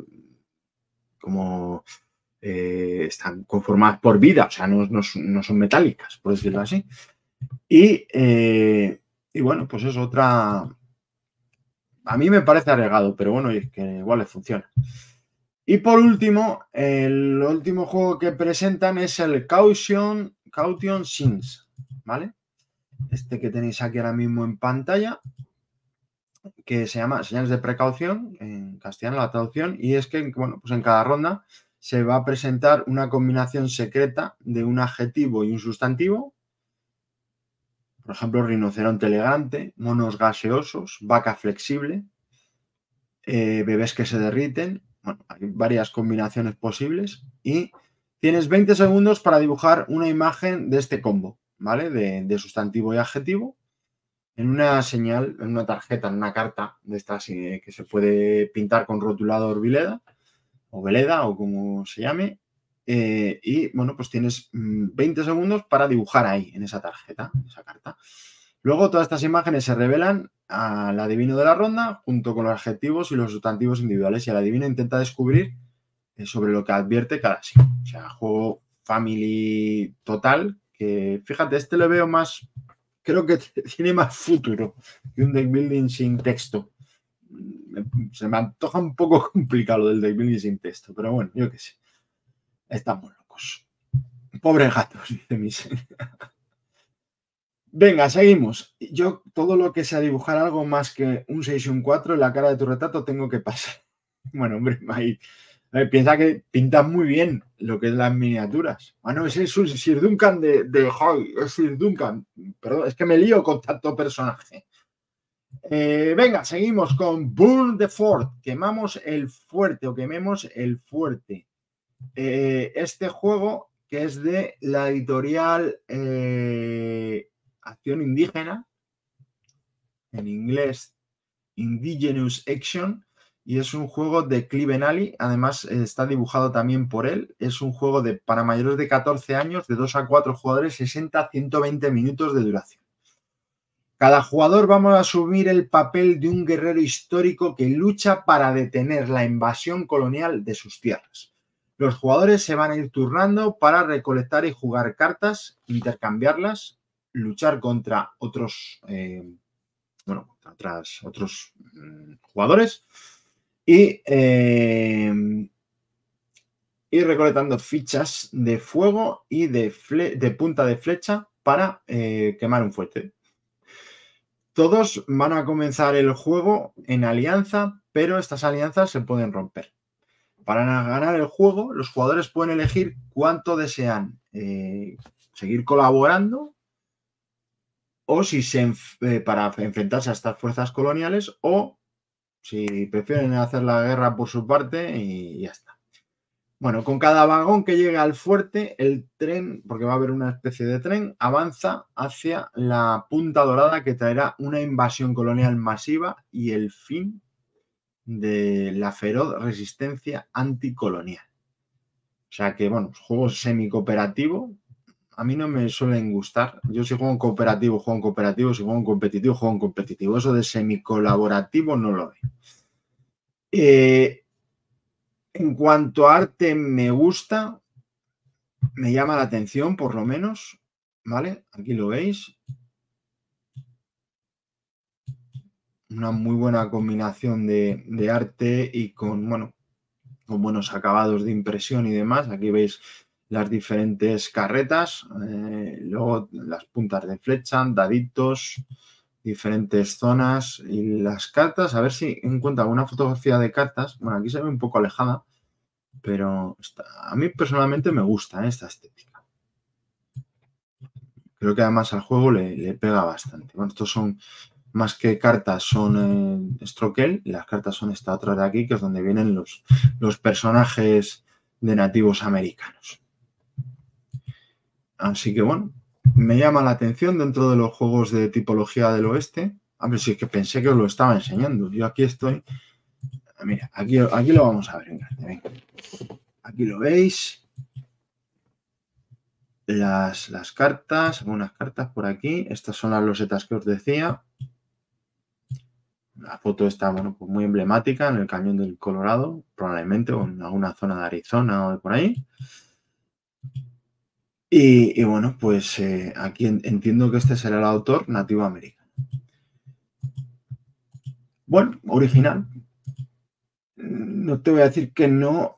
como están conformadas por vida, o sea, no son metálicas, por decirlo así. Y bueno, pues es otra. A mí me parece arriesgado, pero bueno, es que igual les funciona. Y por último, el último juego que presentan es el Caution Sins, ¿vale? Este que tenéis aquí ahora mismo en pantalla, que se llama Señales de Precaución, en castellano la traducción, y es que, bueno, pues en cada ronda se va a presentar una combinación secreta de un adjetivo y un sustantivo. Por ejemplo, rinoceronte elegante, monos gaseosos, vaca flexible, bebés que se derriten. Bueno, hay varias combinaciones posibles y tienes 20 segundos para dibujar una imagen de este combo, ¿vale? De sustantivo y adjetivo en una señal, en una tarjeta, en una carta de estas que se puede pintar con rotulador Veleda o como se llame. Y bueno, pues tienes 20 segundos para dibujar ahí, en esa tarjeta, en esa carta. Luego todas estas imágenes se revelan al adivino de la ronda junto con los adjetivos y los sustantivos individuales y el adivino intenta descubrir sobre lo que advierte cada signo. O sea, juego family total que, fíjate, este le veo más, creo que tiene más futuro que un deck building sin texto. Se me antoja un poco complicado lo del deck building sin texto, pero bueno, yo qué sé. Estamos locos. Pobres gatos, dice Mise. Venga, seguimos. Yo todo lo que sea dibujar algo más que un 6 y un 4 en la cara de tu retrato tengo que pasar. Bueno, hombre, ahí, piensa que pintas muy bien lo que es las miniaturas. Bueno, ese es un Sir Duncan de Hoy, es Sir Duncan. Perdón, es que me lío con tanto personaje. Venga, seguimos con Burn the Fort. Quemamos el fuerte o quememos el fuerte. Este juego que es de la editorial Acción Indígena, en inglés Indigenous Action, y es un juego de Clive Benally. Además está dibujado también por él. Es un juego para mayores de 14 años, de 2 a 4 jugadores, 60 a 120 minutos de duración. Cada jugador vamos a asumir el papel de un guerrero histórico que lucha para detener la invasión colonial de sus tierras. Los jugadores se van a ir turnando para recolectar y jugar cartas, intercambiarlas, luchar contra otros, otros jugadores y ir recolectando fichas de fuego y de punta de flecha para quemar un fuerte. Todos van a comenzar el juego en alianza, pero estas alianzas se pueden romper. Para ganar el juego, los jugadores pueden elegir cuánto desean seguir colaborando o si para enfrentarse a estas fuerzas coloniales, o si prefieren hacer la guerra por su parte y ya está. Bueno, con cada vagón que llegue al fuerte, el tren, porque va a haber una especie de tren, avanza hacia la punta dorada que traerá una invasión colonial masiva y el fin de la feroz resistencia anticolonial. O sea que, bueno, juegos semi-cooperativo a mí no me suelen gustar. Yo si juego en cooperativo, juego en cooperativo. Si juego en competitivo, juego en competitivo. Eso de semi-colaborativo no lo veo. En cuanto a arte, me gusta, me llama la atención, por lo menos, ¿vale? Aquí lo veis. Una muy buena combinación de arte y con buenos acabados de impresión y demás. Aquí veis las diferentes carretas, luego las puntas de flecha, daditos, diferentes zonas y las cartas. A ver si encuentro alguna fotografía de cartas. Bueno, aquí se ve un poco alejada, pero a mí personalmente me gusta esta estética. Creo que además al juego le pega bastante. Bueno, estos son más que cartas, son Strokel, y las cartas son esta otra de aquí, que es donde vienen los personajes de nativos americanos. Así que bueno, me llama la atención dentro de los juegos de tipología del oeste. A ver, si es que pensé que os lo estaba enseñando. Yo aquí estoy. Mira, aquí lo vamos a ver en grande. Venga. Aquí lo veis. Las cartas, algunas cartas por aquí. Estas son las losetas que os decía. La foto está, bueno, pues muy emblemática en el Cañón del Colorado, probablemente, o en alguna zona de Arizona o de por ahí. Y bueno, pues aquí entiendo que este será el autor nativo americano. Bueno, original. No te voy a decir que no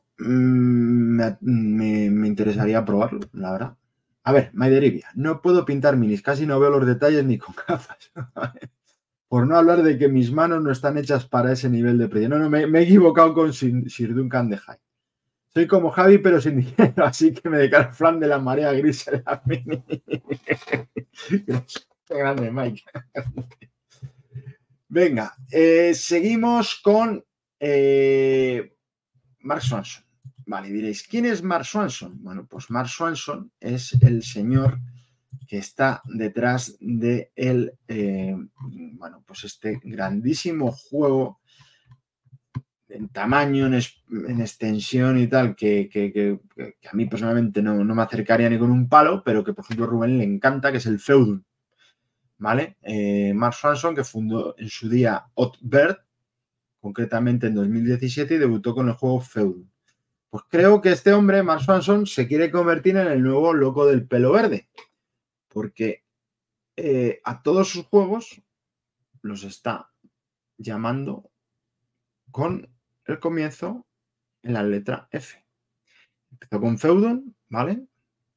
me interesaría probarlo, la verdad. A ver, Maideribia, no puedo pintar minis, casi no veo los detalles ni con gafas. Por no hablar de que mis manos no están hechas para ese nivel de precisión. No, me he equivocado con Sir Duncan de High. Soy como Javi, pero sin dinero, así que me declaro fan de la marea gris en la mini. Qué grande, Mike. Venga, seguimos con Mark Swanson. Vale, diréis, ¿quién es Mark Swanson? Bueno, pues Mark Swanson es el señor que está detrás de pues este grandísimo juego en tamaño, en extensión y tal, que a mí personalmente no me acercaría ni con un palo, pero que por ejemplo a Rubén le encanta, que es el Feudum, ¿vale? Mark Swanson, que fundó en su día Hotbird, concretamente en 2017, y debutó con el juego Feudum. Pues creo que este hombre, Mark Swanson, se quiere convertir en el nuevo loco del pelo verde, porque a todos sus juegos los está llamando con el comienzo en la letra F. Empezó con Feudum, ¿vale?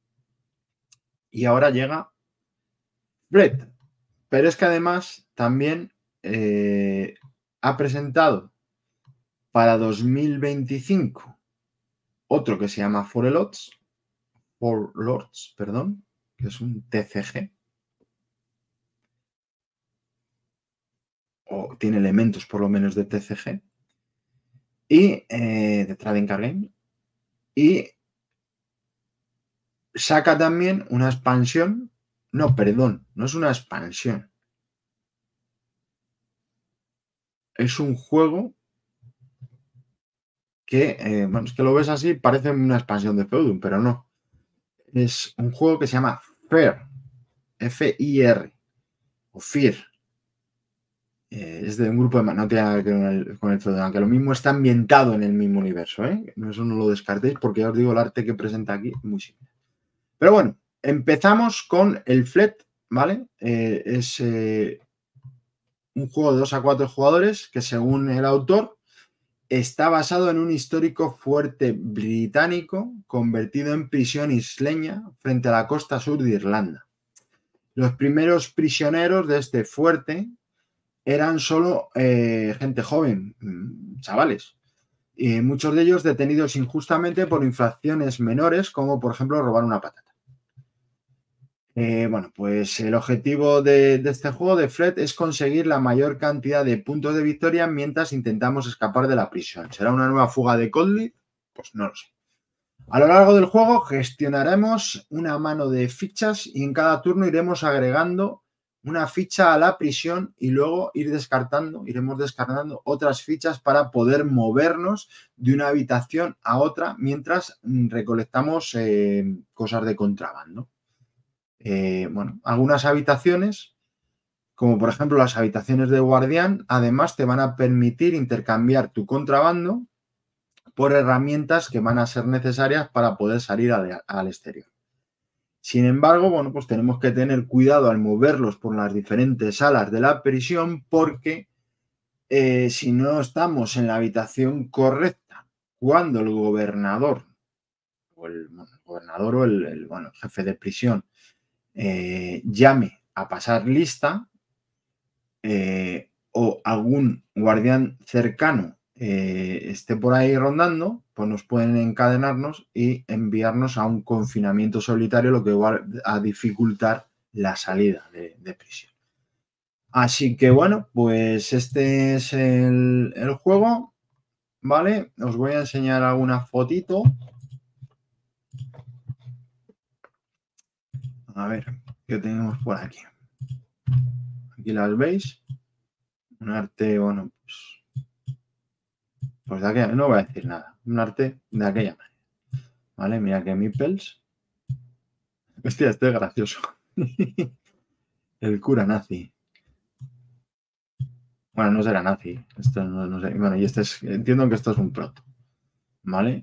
Y ahora llega Fred. Pero es que además también ha presentado para 2025 otro que se llama Four Lords, perdón, que es un TCG. O tiene elementos por lo menos de TCG. Y de Trading Card Game. Y saca también una expansión. No, perdón, no es una expansión. Es un juego que, bueno, es que lo ves así, parece una expansión de Feudum, pero no. Es un juego que se llama Fear, F-I-R, o Fear. Es de un grupo de... No tiene nada que ver con el Feudum, aunque lo mismo está ambientado en el mismo universo, ¿eh? Eso no lo descartéis porque ya os digo, el arte que presenta aquí es muy simple. Pero bueno, empezamos con el Flet, ¿vale? Es un juego de 2 a 4 jugadores que, según el autor, está basado en un histórico fuerte británico convertido en prisión isleña frente a la costa sur de Irlanda. Los primeros prisioneros de este fuerte eran solo gente joven, chavales, y muchos de ellos detenidos injustamente por infracciones menores, como por ejemplo robar una patata. Bueno, pues el objetivo de este juego de Fred es conseguir la mayor cantidad de puntos de victoria mientras intentamos escapar de la prisión. ¿Será una nueva fuga de Coldly? Pues no lo sé. A lo largo del juego gestionaremos una mano de fichas y en cada turno iremos agregando una ficha a la prisión y luego iremos descartando otras fichas para poder movernos de una habitación a otra mientras recolectamos cosas de contrabando. Bueno, algunas habitaciones, como por ejemplo las habitaciones de guardián, además te van a permitir intercambiar tu contrabando por herramientas que van a ser necesarias para poder salir al exterior. Sin embargo, bueno, pues tenemos que tener cuidado al moverlos por las diferentes salas de la prisión porque si no estamos en la habitación correcta cuando el gobernador o el jefe de prisión llame a pasar lista o algún guardián cercano esté por ahí rondando, pues nos pueden encadenarnos y enviarnos a un confinamiento solitario, lo que va a dificultar la salida de prisión. Así que bueno, pues este es el juego, ¿vale? Os voy a enseñar alguna fotito. A ver, ¿qué tenemos por aquí? Aquí las veis. Un arte, bueno, pues de aquella, no voy a decir nada. Un arte de aquella manera. ¿Vale? Mira que Meeples. Hostia, este es gracioso. El cura nazi. Bueno, no será nazi. Esto no sé. Bueno, y este es. Entiendo que esto es un proto. ¿Vale?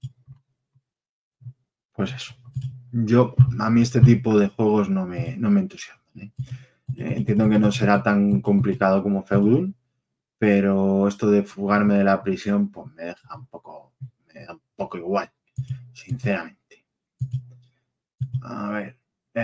Pues eso. A mí este tipo de juegos no me entusiasman. Entiendo que no será tan complicado como Feudum, pero esto de fugarme de la prisión, pues me da un poco igual, sinceramente. A ver.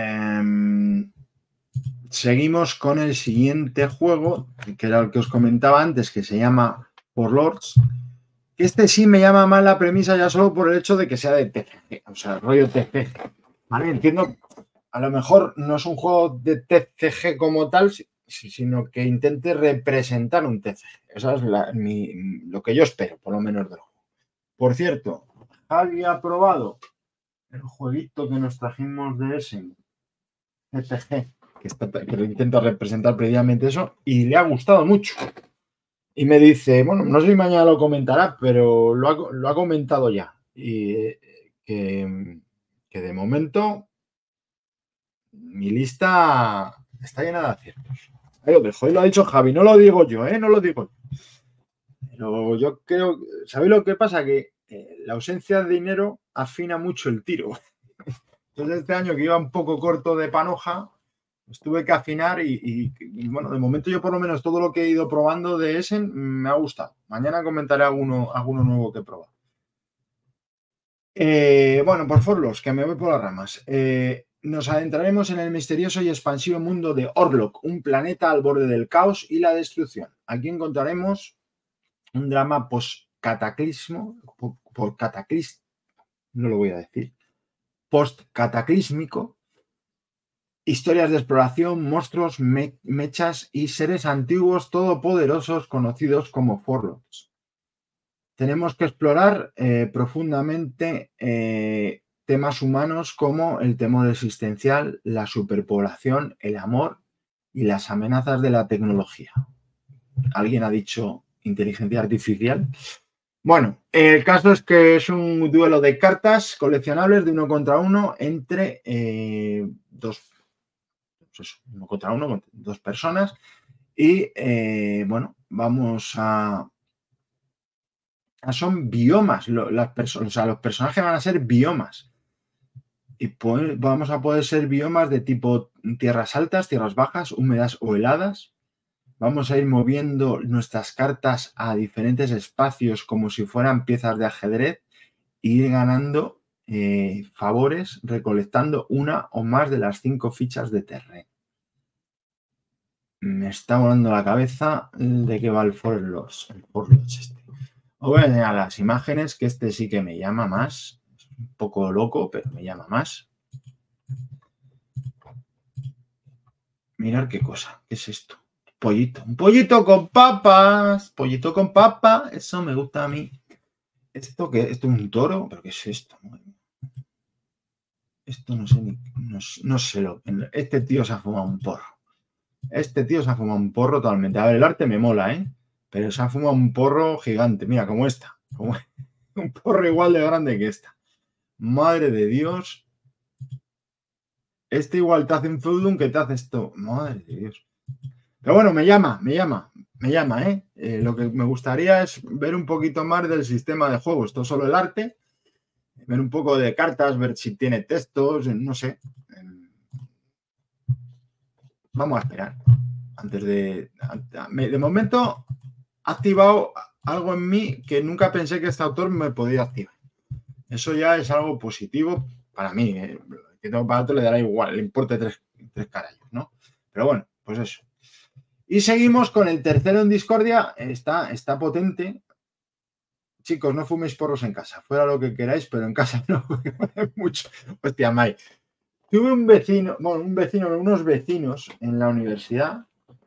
Seguimos con el siguiente juego, que era el que os comentaba antes, que se llama Warlords. Este sí me llama más la premisa ya solo por el hecho de que sea de TCG, o sea, rollo TCG. ¿Vale? Entiendo, a lo mejor no es un juego de TCG como tal, sino que intente representar un TCG. Eso es lo que yo espero, por lo menos del juego. Por cierto, Javi ha probado el jueguito que nos trajimos de Essen, TCG, que lo intenta representar previamente eso, y le ha gustado mucho. Y me dice, bueno, no sé si mañana lo comentará, pero lo ha comentado ya. Y que de momento mi lista está llena de aciertos. Ahí lo dejo, y lo ha dicho Javi, no lo digo yo, no lo digo yo. Pero yo creo, ¿sabéis lo que pasa? Que la ausencia de dinero afina mucho el tiro. Entonces este año que iba un poco corto de panoja, pues tuve que afinar y bueno, de momento yo por lo menos todo lo que he ido probando de Essen me ha gustado. Mañana comentaré alguno nuevo que he probado. Bueno, por Forlos, que me voy por las ramas. Nos adentraremos en el misterioso y expansivo mundo de Orlok, un planeta al borde del caos y la destrucción. Aquí encontraremos un drama no lo voy a decir, post-cataclísmico, historias de exploración, monstruos, mechas y seres antiguos todopoderosos conocidos como Forlords. Tenemos que explorar profundamente temas humanos como el temor existencial, la superpoblación, el amor y las amenazas de la tecnología. ¿Alguien ha dicho inteligencia artificial? Bueno, el caso es que es un duelo de cartas coleccionables de 1 contra 1 entre dos personas. Y bueno, vamos a... Son biomas, los personajes van a ser biomas. Y vamos a poder ser biomas de tipo tierras altas, tierras bajas, húmedas o heladas. Vamos a ir moviendo nuestras cartas a diferentes espacios como si fueran piezas de ajedrez e ir ganando favores recolectando una o más de las 5 fichas de terreno. Me está volando la cabeza de qué va el Forest Lords. El Forest Lords este. Os voy a enseñar las imágenes, que este sí que me llama más. Es un poco loco, pero me llama más. Mirad qué cosa. ¿Qué es esto? Pollito. Un pollito con papas. Pollito con papa. Eso me gusta a mí. ¿Esto qué? ¿Esto es un toro? ¿Pero qué es esto? Esto no sé ni... No sé lo... Este tío se ha fumado un porro. Este tío se ha fumado un porro totalmente. A ver, el arte me mola, ¿eh? Pero se ha fumado un porro gigante. Mira, como esta. Como un porro igual de grande que esta. Madre de Dios. Este igual te hace un feudum que te hace esto. Madre de Dios. Pero bueno, me llama, ¿eh? Lo que me gustaría es ver un poquito más del sistema de juego. Esto es solo el arte. Ver un poco de cartas, ver si tiene textos, no sé. Vamos a esperar. Antes de... De momento ha activado algo en mí que nunca pensé que este autor me podía activar. Eso ya es algo positivo para mí. Que tengo para otro le dará igual, le importe tres carayos, ¿no? Pero bueno, pues eso. Y seguimos con el tercero en discordia. Está potente. Chicos, no fuméis porros en casa. Fuera lo que queráis, pero en casa no. Mucho. Hostia, Mike. Tuve unos vecinos en la universidad.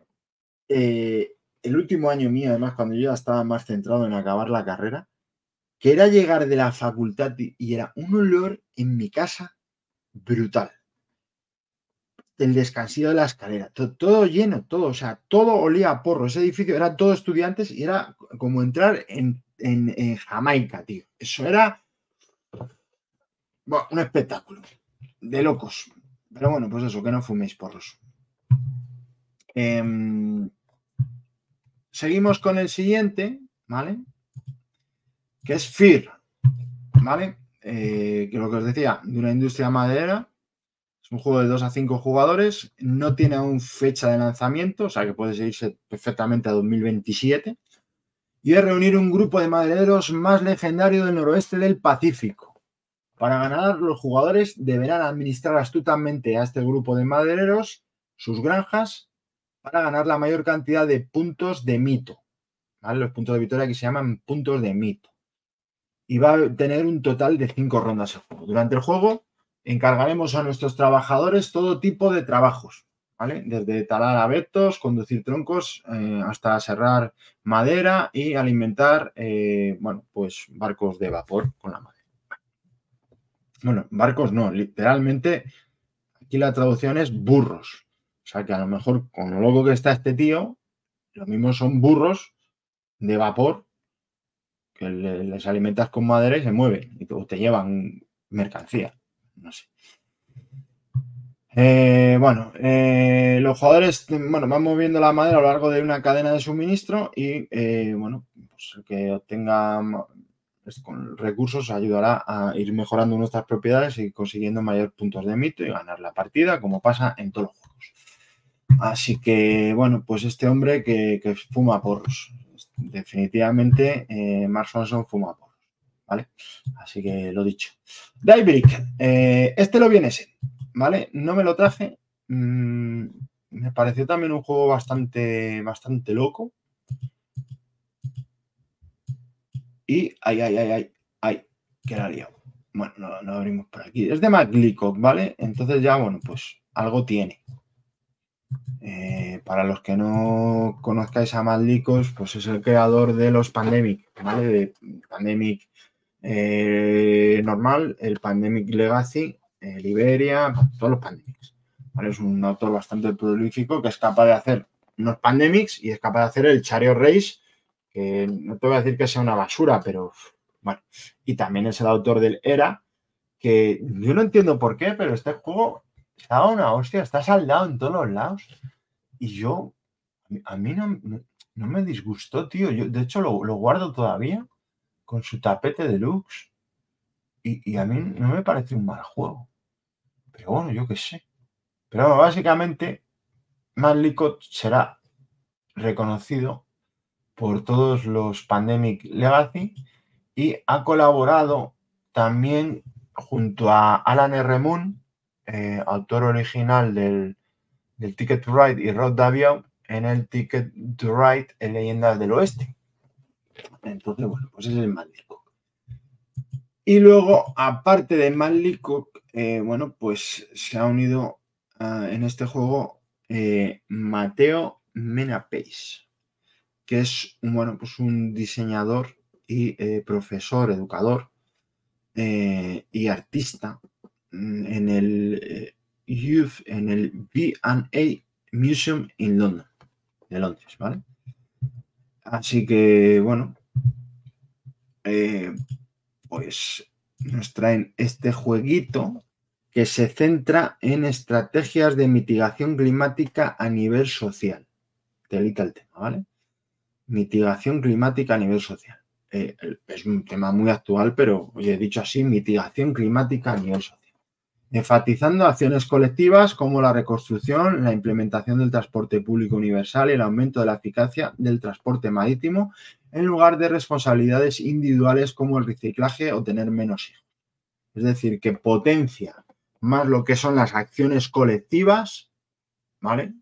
El último año mío, además, cuando yo ya estaba más centrado en acabar la carrera, que era llegar de la facultad y era un olor en mi casa brutal. El descansillo de la escalera, todo lleno, todo, o sea, todo olía a porro. Ese edificio eran todos estudiantes y era como entrar en Jamaica, tío. Eso era un espectáculo de locos. Pero bueno, pues eso, que no fuméis porros. Seguimos con el siguiente, ¿vale? Que es Fear, ¿vale? Que lo que os decía, de una industria maderera. Es un juego de 2 a 5 jugadores, no tiene aún fecha de lanzamiento, o sea que puede seguirse perfectamente a 2027. Y es reunir un grupo de madereros más legendario del noroeste del Pacífico. Para ganar, los jugadores deberán administrar astutamente a este grupo de madereros sus granjas para ganar la mayor cantidad de puntos de mito. ¿Vale? Los puntos de victoria que se llaman puntos de mito. Y va a tener un total de 5 rondas el juego. Durante el juego encargaremos a nuestros trabajadores todo tipo de trabajos, ¿vale? Desde talar abetos, conducir troncos, hasta serrar madera y alimentar, bueno, pues barcos de vapor con la madera. Bueno, barcos no, literalmente aquí la traducción es burros. O sea que a lo mejor con lo loco que está este tío, lo mismo son burros de vapor que les alimentas con madera y se mueven y te llevan mercancía. No sé. Los jugadores van moviendo la madera a lo largo de una cadena de suministro y pues el que obtenga con recursos ayudará a ir mejorando nuestras propiedades y consiguiendo mayores puntos de mito y ganar la partida, como pasa en todos los juegos. Así que, bueno, pues este hombre que fuma porros. Definitivamente, Mark Swanson fuma porros, ¿vale? Así que lo dicho. Daybreak, este lo viene ese. ¿Vale? No me lo traje. Me pareció también un juego bastante loco. Y ay, que la he liado. Bueno, no abrimos por aquí. Es de Matt Leacock, ¿vale? Entonces ya, bueno, pues algo tiene. Para los que no conozcáis a Matt Leacock, pues es el creador de los Pandemic, ¿vale? De Pandemic normal, el Pandemic Legacy, el Iberia, todos los Pandemics. ¿Vale? Es un autor bastante prolífico que es capaz de hacer unos Pandemics y es capaz de hacer el Chariot Race, que no te voy a decir que sea una basura, pero bueno. Y también es el autor del Era, que yo no entiendo por qué, pero este juego está una hostia, está saldado en todos los lados. Y yo, a mí no me disgustó, tío. Yo, de hecho, lo guardo todavía con su tapete deluxe. Y a mí no me parece un mal juego. Pero bueno, yo qué sé. Pero bueno, básicamente, Matt Leacock será reconocido por todos los Pandemic Legacy y ha colaborado también junto a Alan R. Moon, autor original del Ticket to Ride y Road Davio, en el Ticket to Ride en Leyendas del Oeste. Entonces, bueno, pues ese es el Matt Leacock. Y luego, aparte de Matt Leacock, bueno, pues se ha unido en este juego Mateo Menapace, que es bueno, pues un diseñador y profesor, educador y artista en el Youth, en el V&A Museum in London, de Londres, ¿vale? Así que, bueno, pues nos traen este jueguito que se centra en estrategias de mitigación climática a nivel social. Telita el tema, ¿vale? Mitigación climática a nivel social. Es un tema muy actual, pero, oye, dicho así, mitigación climática a nivel social. Enfatizando acciones colectivas como la reconstrucción, la implementación del transporte público universal y el aumento de la eficacia del transporte marítimo en lugar de responsabilidades individuales como el reciclaje o tener menos hijos. Es decir, que potencia más lo que son las acciones colectivas, ¿vale?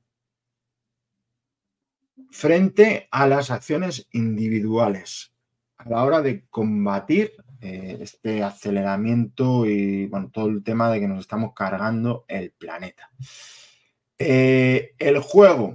Frente a las acciones individuales a la hora de combatir este aceleramiento y bueno, todo el tema de que nos estamos cargando el planeta. El juego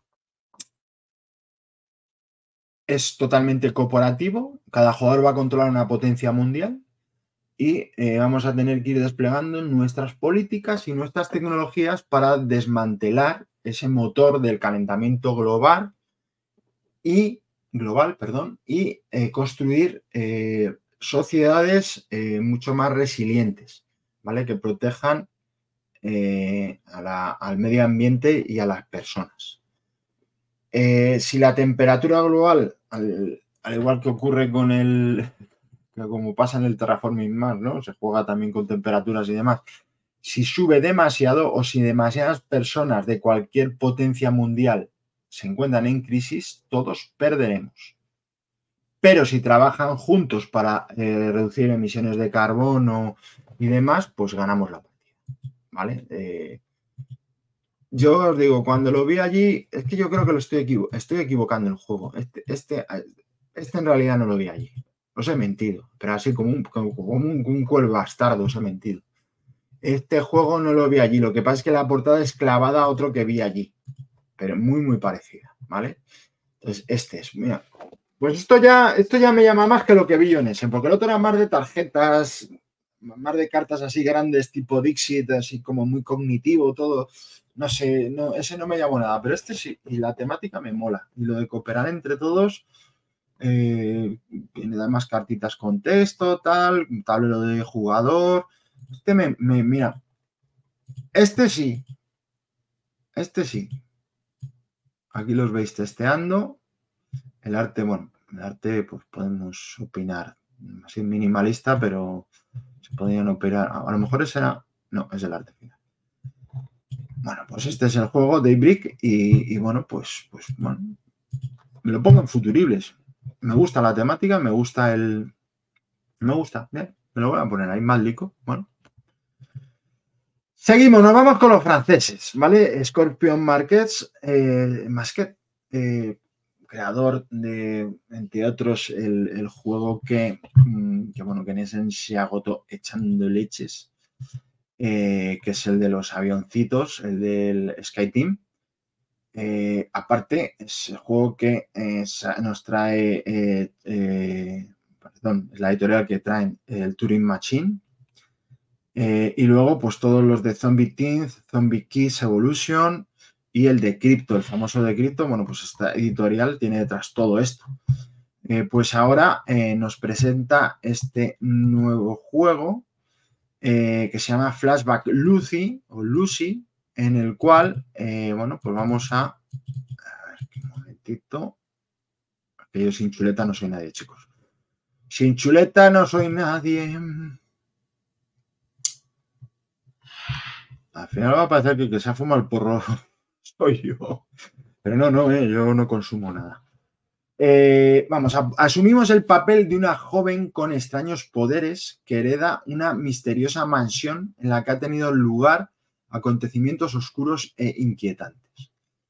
es totalmente cooperativo, cada jugador va a controlar una potencia mundial y vamos a tener que ir desplegando nuestras políticas y nuestras tecnologías para desmantelar ese motor del calentamiento global y construir sociedades mucho más resilientes, ¿vale? Que protejan al medio ambiente y a las personas. Si la temperatura global, al igual que ocurre con como pasa en el Terraforming Mars, ¿no? Se juega también con temperaturas y demás. Si sube demasiado o si demasiadas personas de cualquier potencia mundial se encuentran en crisis, todos perderemos. Pero si trabajan juntos para reducir emisiones de carbono y demás, pues ganamos la partida, ¿vale? Yo os digo, cuando lo vi allí, es que yo creo que lo estoy equivocando el juego. Este en realidad no lo vi allí. Os he mentido, pero así como un cuervo bastardo os he mentido. Este juego no lo vi allí. Lo que pasa es que la portada es clavada a otro que vi allí, pero muy, muy parecida, ¿vale? Entonces, este es, mira. Pues esto ya me llama más que lo que vi yo en ese, porque el otro era más de tarjetas, más de cartas así grandes, tipo Dixit, así como muy cognitivo, todo. No sé, no, ese no me llamó nada, pero este sí, y la temática me mola. Y lo de cooperar entre todos, tiene además cartitas con texto, tal, un tablero de jugador. Mira, este sí. Aquí los veis testeando. El arte, bueno, el arte, pues podemos opinar así minimalista, pero se podrían operar. A lo mejor ese era. No, es el arte final. Bueno, pues este es el juego Daybreak y bueno, pues bueno, me lo pongo en futuribles. Me gusta la temática, me gusta me gusta, bien, me lo voy a poner ahí más lico. Bueno. Seguimos, nos vamos con los franceses, ¿vale? Scorpion Marquez, Masquet, creador de, entre otros, el juego que bueno, que en ese se agotó echando leches, que es el de los avioncitos, el del SkyTeam. Aparte, es el juego que nos trae perdón, es la editorial que traen el Turing Machine. Y luego, pues todos los de Zombie Teens, Zombie Kids Evolution y el de Crypto, el famoso de Crypto. Bueno, pues esta editorial tiene detrás todo esto. Pues ahora nos presenta este nuevo juego que se llama Flashback Lucy o Lucy, en el cual, bueno, pues vamos a ver, un momentito, que yo sin chuleta no soy nadie, chicos. Sin chuleta no soy nadie. Al final va a parecer que el que se ha fumado el porro soy yo. Pero no, yo no consumo nada. Vamos, asumimos el papel de una joven con extraños poderes que hereda una misteriosa mansión en la que ha tenido lugar acontecimientos oscuros e inquietantes.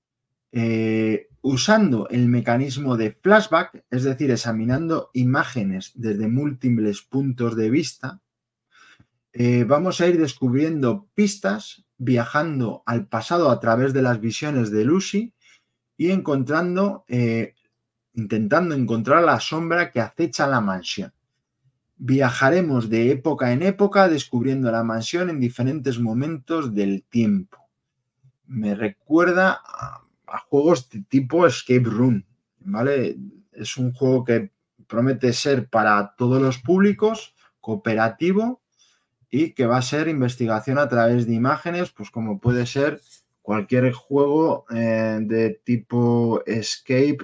Usando el mecanismo de flashback, es decir, examinando imágenes desde múltiples puntos de vista, vamos a ir descubriendo pistas, viajando al pasado a través de las visiones de Lucy y intentando encontrar la sombra que acecha la mansión. Viajaremos de época en época descubriendo la mansión en diferentes momentos del tiempo. Me recuerda a juegos de tipo Escape Room, ¿vale? Es un juego que promete ser para todos los públicos, cooperativo y que va a ser investigación a través de imágenes, pues como puede ser cualquier juego de tipo Escape,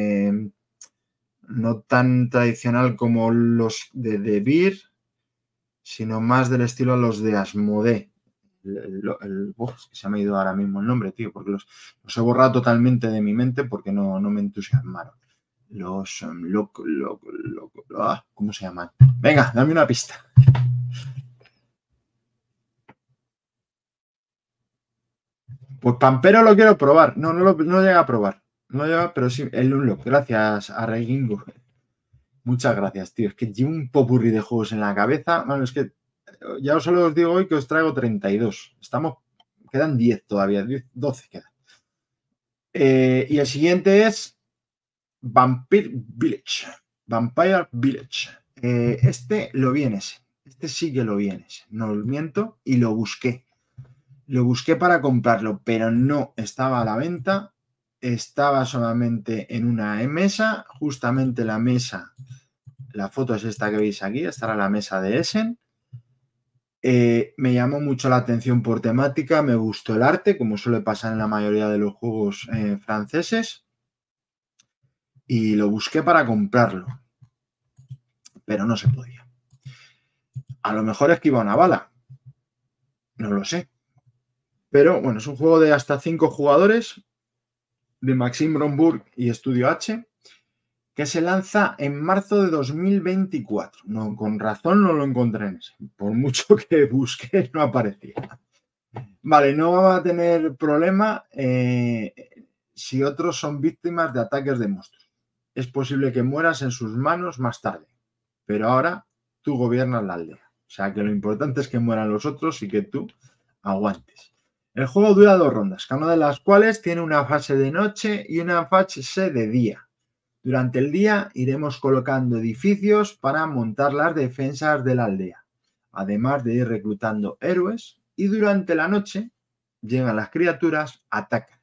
no tan tradicional como los de The Beer, sino más del estilo los de Asmodee. Se me ha ido ahora mismo el nombre, tío, porque los he borrado totalmente de mi mente porque no me entusiasmaron. ¿Cómo se llaman? Venga, dame una pista. Pues Pampero lo quiero probar. No llega a probar. No llega, pero sí, el Unlock. Gracias a Regingo. Muchas gracias, tío. Es que llevo un popurrí de juegos en la cabeza. Bueno, es que ya solo os digo hoy que os traigo 32. Quedan 10 todavía, 12 quedan. Y el siguiente es Vampire Village. Vampire Village. Este lo vienes. Este sí que lo vienes. No lo miento. Y lo busqué. Lo busqué para comprarlo, pero no estaba a la venta. Estaba solamente en una mesa. Justamente la mesa, la foto es esta que veis aquí. Esta era la mesa de Essen. Me llamó mucho la atención por temática. Me gustó el arte, como suele pasar en la mayoría de los juegos franceses. Y lo busqué para comprarlo. Pero no se podía. A lo mejor esquiva una bala. No lo sé. Pero bueno, es un juego de hasta 5 jugadores de Maxime Brombourg y Estudio H, que se lanza en marzo de 2024. No, con razón no lo encontré en ese. Por mucho que busqué, no aparecía. Vale, no va a tener problema si otros son víctimas de ataques de monstruos. Es posible que mueras en sus manos más tarde, pero ahora tú gobiernas la aldea. O sea que lo importante es que mueran los otros y que tú aguantes. El juego dura 2 rondas, cada una de las cuales tiene una fase de noche y una fase de día. Durante el día iremos colocando edificios para montar las defensas de la aldea, además de ir reclutando héroes, y durante la noche llegan las criaturas, atacan.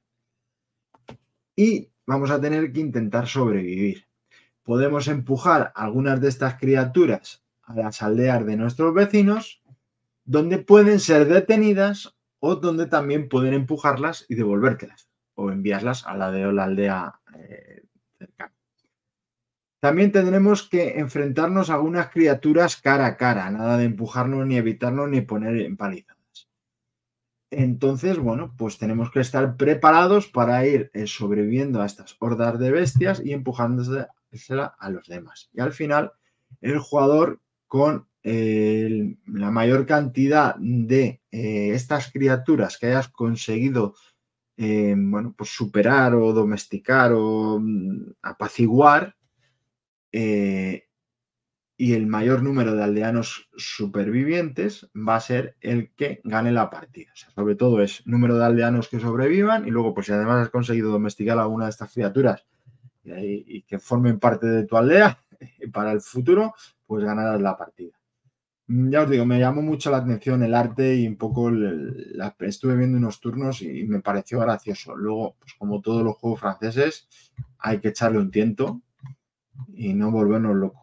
Y vamos a tener que intentar sobrevivir. Podemos empujar algunas de estas criaturas a las aldeas de nuestros vecinos, donde pueden ser detenidas o donde también pueden empujarlas y devolvértelas o enviarlas a la aldea cercana. También tendremos que enfrentarnos a algunas criaturas cara a cara, nada de empujarnos ni evitarnos ni poner empalizadas. Entonces, bueno, pues tenemos que estar preparados para ir sobreviviendo a estas hordas de bestias y empujándosela a los demás. Y al final, el jugador con la mayor cantidad de estas criaturas que hayas conseguido bueno, pues superar o domesticar o apaciguar, y el mayor número de aldeanos supervivientes va a ser el que gane la partida. O sea, sobre todo es número de aldeanos que sobrevivan y luego, pues si además has conseguido domesticar alguna de estas criaturas y que formen parte de tu aldea, para el futuro, pues ganarás la partida. Ya os digo, me llamó mucho la atención el arte y un poco estuve viendo unos turnos y me pareció gracioso. Luego, pues como todos los juegos franceses, hay que echarle un tiento y no volvernos locos.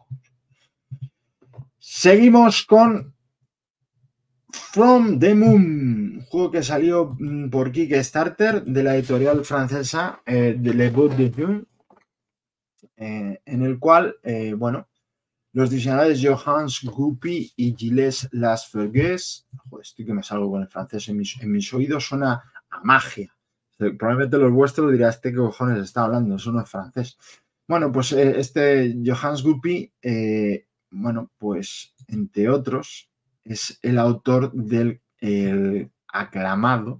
Seguimos con From the Moon, un juego que salió por Kickstarter de la editorial francesa de Le Bout de June, en el cual, bueno, los diseñadores Johannes Guppy y Gilles Lasfergues, joder, estoy que me salgo con el francés, en mis oídos suena a magia. Probablemente los vuestros dirán, ¿qué cojones está hablando? Eso no es francés. Bueno, pues este Johannes Guppy, bueno, pues entre otros, es el autor del aclamado,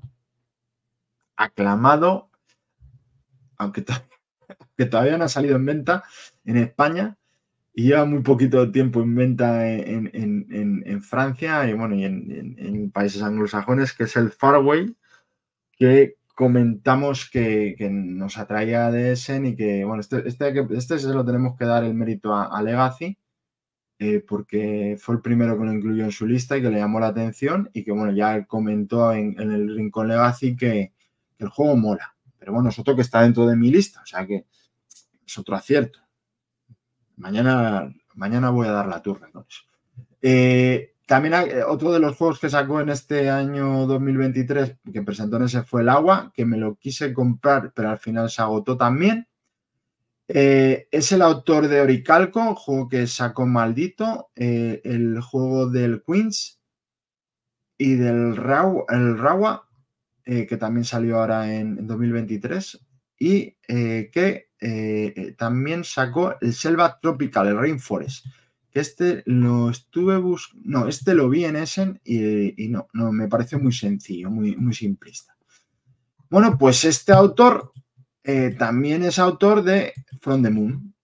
aunque todavía no ha salido en venta en España, y lleva muy poquito tiempo en venta en Francia y, bueno, y en países anglosajones, que es el Faraway, que comentamos que nos atraía de Essen y que, bueno, este se lo tenemos que dar el mérito a Legacy, porque fue el primero que lo incluyó en su lista y que le llamó la atención y que, bueno, ya él comentó en el Rincón Legacy que el juego mola. Pero bueno, es otro que está dentro de mi lista, o sea que es otro acierto. Mañana voy a dar la turra con eso. También otro de los juegos que sacó en este año 2023 que presentó en ese fue el Agua, que me lo quise comprar, pero al final se agotó también. Es el autor de Oricalco, juego que sacó Maldito, el juego del Queens y del Rawa, que también salió ahora en 2023, y que también sacó el Selva Tropical, el Rainforest, que este lo estuve buscando, no, este lo vi en Essen y no, me pareció muy sencillo, muy simplista. Bueno, pues este autor también es autor de From the Moon.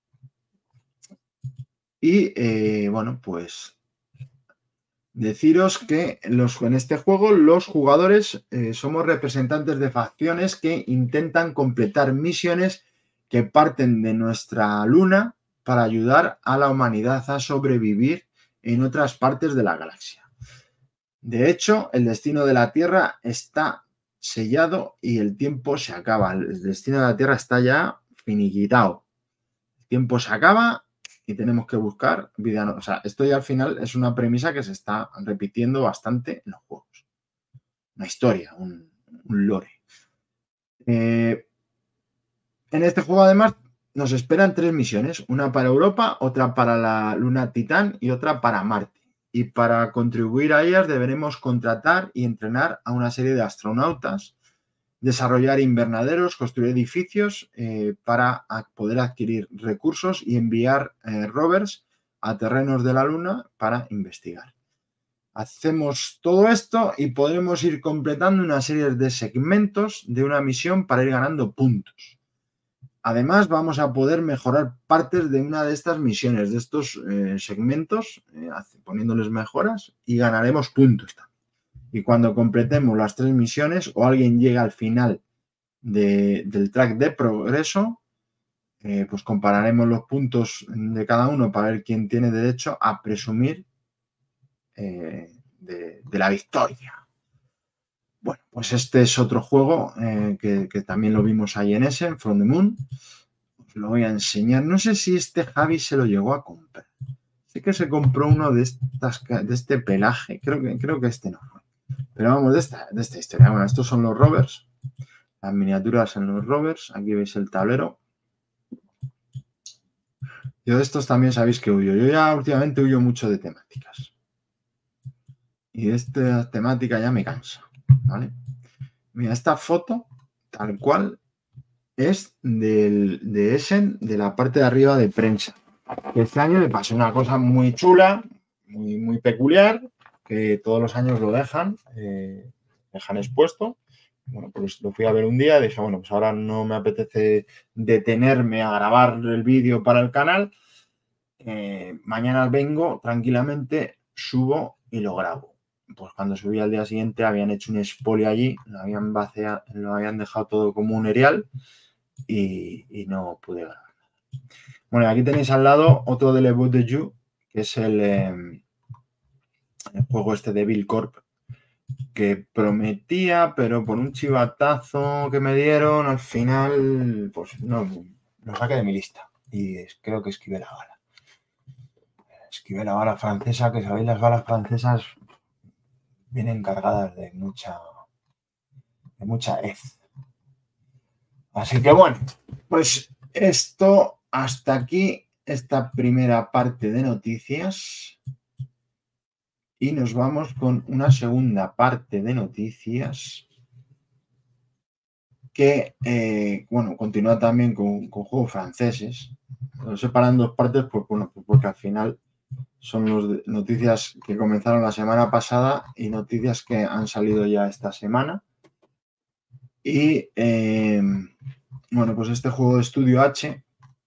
Y bueno, pues deciros que en este juego los jugadores somos representantes de facciones que intentan completar misiones que parten de nuestra luna para ayudar a la humanidad a sobrevivir en otras partes de la galaxia. De hecho, el destino de la Tierra está sellado y el tiempo se acaba. El destino de la Tierra está ya finiquitado. El tiempo se acaba y tenemos que buscar vida. O sea, esto ya al final es una premisa que se está repitiendo bastante en los juegos. Una historia, un lore. En este juego, además, nos esperan 3 misiones. Una para Europa, otra para la luna Titán y otra para Marte. Y para contribuir a ellas deberemos contratar y entrenar a una serie de astronautas, desarrollar invernaderos, construir edificios para poder adquirir recursos y enviar rovers a terrenos de la Luna para investigar. Hacemos todo esto y podremos ir completando una serie de segmentos de una misión para ir ganando puntos. Además, vamos a poder mejorar partes de una de estas misiones, de estos segmentos, poniéndoles mejoras y ganaremos puntos también. Y cuando completemos las 3 misiones o alguien llega al final del track de progreso, pues compararemos los puntos de cada uno para ver quién tiene derecho a presumir de la victoria. Bueno, pues este es otro juego que también lo vimos ahí en Essen, From the Moon. Os lo voy a enseñar. No sé si este Javi se lo llegó a comprar. Sé que se compró uno de este pelaje. Creo que este no fue. Pero vamos, de esta historia. Bueno, estos son los rovers. Las miniaturas en los rovers. Aquí veis el tablero. Yo de estos también sabéis que huyo. Yo ya últimamente huyo mucho de temáticas. Y de esta temática ya me cansa. ¿Vale? Mira, esta foto, tal cual, es de Essen, de la parte de arriba de prensa. Este año me pasó una cosa muy chula, muy peculiar, que todos los años lo dejan expuesto. Bueno, pues lo fui a ver un día y dije, bueno, pues ahora no me apetece detenerme a grabar el vídeo para el canal. Mañana vengo tranquilamente, subo y lo grabo. Pues cuando subí al día siguiente habían hecho un expolio allí, lo habían vaciado, lo habían dejado todo como un erial y no pude grabar. Bueno, aquí tenéis al lado otro de Le Bout de You, que es el juego este de Bill Corp, que prometía, pero por un chivatazo que me dieron, al final, pues no, lo saqué de mi lista. Y creo que esquivé la bala. Esquivé la bala francesa, que sabéis, las balas francesas vienen cargadas de mucha hez. Así que bueno, pues esto hasta aquí, esta primera parte de noticias. Y nos vamos con una segunda parte de noticias que, bueno, continúa también con juegos franceses. Lo separan en dos partes, pues, bueno, porque al final son noticias que comenzaron la semana pasada y noticias que han salido ya esta semana. Y, bueno, pues este juego de Estudio H,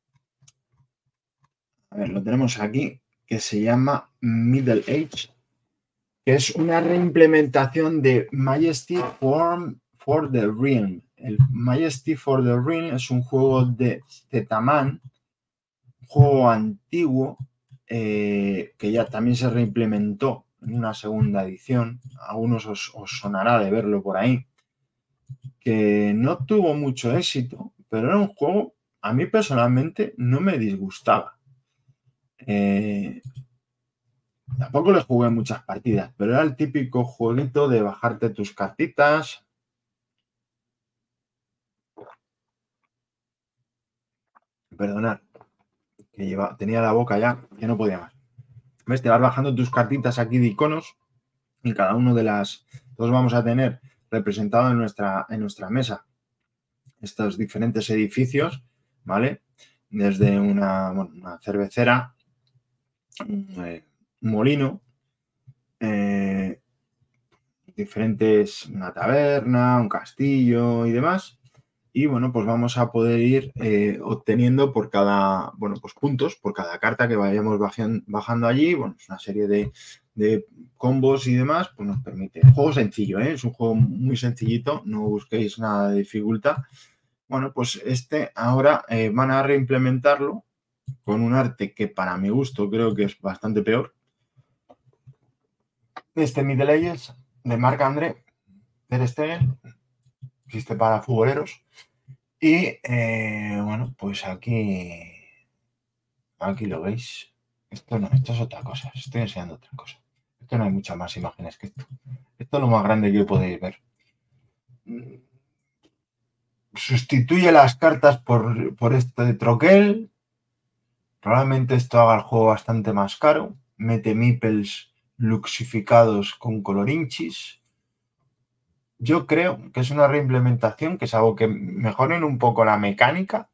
a ver, lo tenemos aquí, que se llama Middle Age, que es una reimplementación de Majesty for the Realm. El Majesty for the Realm es un juego de Zetaman, un juego antiguo que ya también se reimplementó en una segunda edición. A algunos os sonará de verlo por ahí, que no tuvo mucho éxito, pero era un juego, a mí personalmente no me disgustaba. Tampoco le jugué muchas partidas, pero era el típico jueguito de bajarte tus cartitas. Perdonad, que tenía la boca ya, que no podía más. ¿Ves? Te vas bajando tus cartitas aquí de iconos y cada uno de las... Todos vamos a tener representado en nuestra mesa estos diferentes edificios, ¿vale? Desde una cervecera, un molino, una taberna, un castillo y demás. Y bueno, pues vamos a poder ir obteniendo por cada, bueno, pues puntos por cada carta que vayamos bajando allí. Bueno, es una serie de combos y demás, pues nos permite. Juego sencillo, ¿eh? Es un juego muy sencillito, no busquéis nada de dificultad. Bueno, pues ahora van a reimplementarlo con un arte que para mi gusto creo que es bastante peor. Middle Ages de Marc-André ter Stegen, existe para futboleros. Y bueno, pues aquí lo veis. Esto es otra cosa. Os estoy enseñando otra cosa. Esto no hay muchas más imágenes que esto. Esto es lo más grande que podéis ver. Sustituye las cartas por este troquel. Probablemente esto haga el juego bastante más caro. Mete meeples luxificados con colorinchis. Yo creo que es una reimplementación, que es algo que mejoren un poco la mecánica.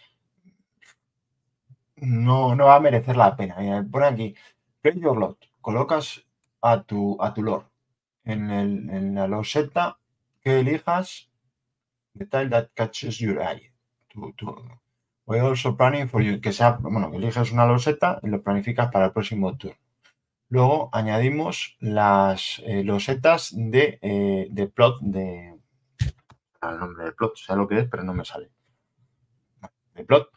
No va a merecer la pena. Pone aquí, play your lot. Colocas a tu lord en la loseta que elijas, the tile that catches your eye. We're also planning for you, que eliges una loseta y lo planificas para el próximo turno. Luego añadimos las losetas de plot, el nombre de plot, sé lo que es, pero no me sale. De plot.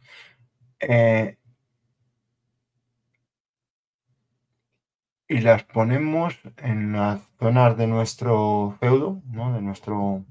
Y las ponemos en las zonas de nuestro feudo, ¿no?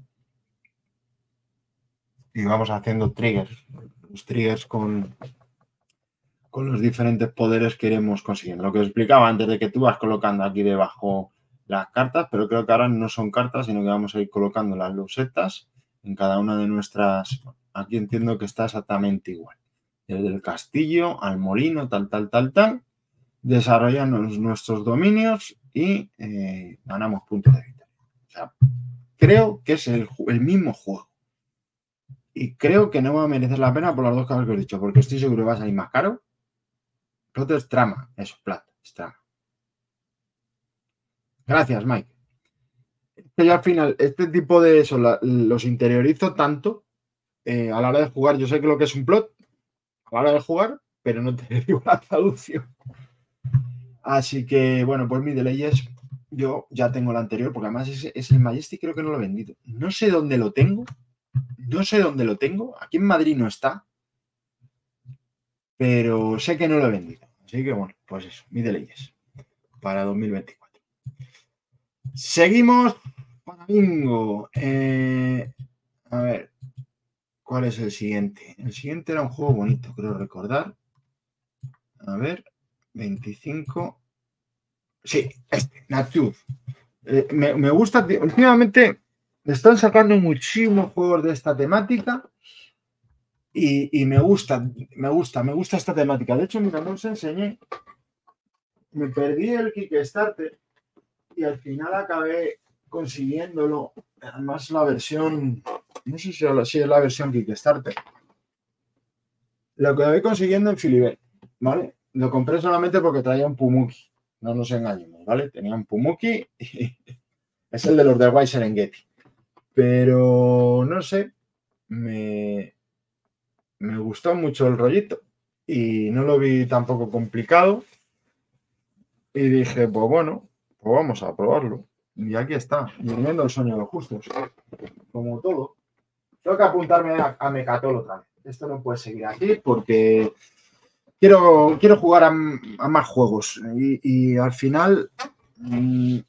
Y vamos haciendo triggers. Los triggers con los diferentes poderes que iremos consiguiendo. Lo que os explicaba antes, de que tú vas colocando aquí debajo las cartas, pero creo que ahora no son cartas, sino que vamos a ir colocando las losetas en cada una de nuestras... Aquí entiendo que está exactamente igual. Desde el castillo al molino, tal. Desarrollamos nuestros dominios y ganamos puntos de victoria. O sea, creo que es el mismo juego. Y creo que no va a merecer la pena por las dos cosas que os he dicho, porque estoy seguro que va a salir más caro. Plot es trama, eso, Plat, es trama. Gracias, Mike. Yo al final, este tipo de eso los interiorizo tanto a la hora de jugar. Yo sé que lo que es un plot a la hora de jugar, pero no te digo la traducción. Así que, bueno, pues Middle Ages, yo ya tengo el anterior, porque además es el Majesty, creo que no lo he vendido. No sé dónde lo tengo. Aquí en Madrid no está. pero sé que no lo he vendido. Así que bueno, pues eso, Middle Ages para 2024. Seguimos para bingo. A ver, ¿cuál es el siguiente? El siguiente era un juego bonito, creo recordar. A ver, 25. Sí, este, Nature. Me gusta, últimamente están sacando muchísimos juegos de esta temática y me gusta esta temática. De hecho, mira, no os enseñé, me perdí el Kickstarter y al final acabé consiguiéndolo. Además, la versión, no sé si es la versión Kickstarter. Lo acabé consiguiendo en Filibert, ¿vale? Lo compré solamente porque traía un Pumuki, no nos engañemos, ¿vale? Tenía un Pumuki y es el de los de White Serengeti. Pero no sé, me gustó mucho el rollito y no lo vi tampoco complicado. Y dije, pues bueno, pues vamos a probarlo. Y aquí está, durmiendo el sueño de los justos. Como todo. Tengo que apuntarme a Mecatol otra vez. Esto no puede seguir aquí porque quiero jugar a más juegos. Y al final, en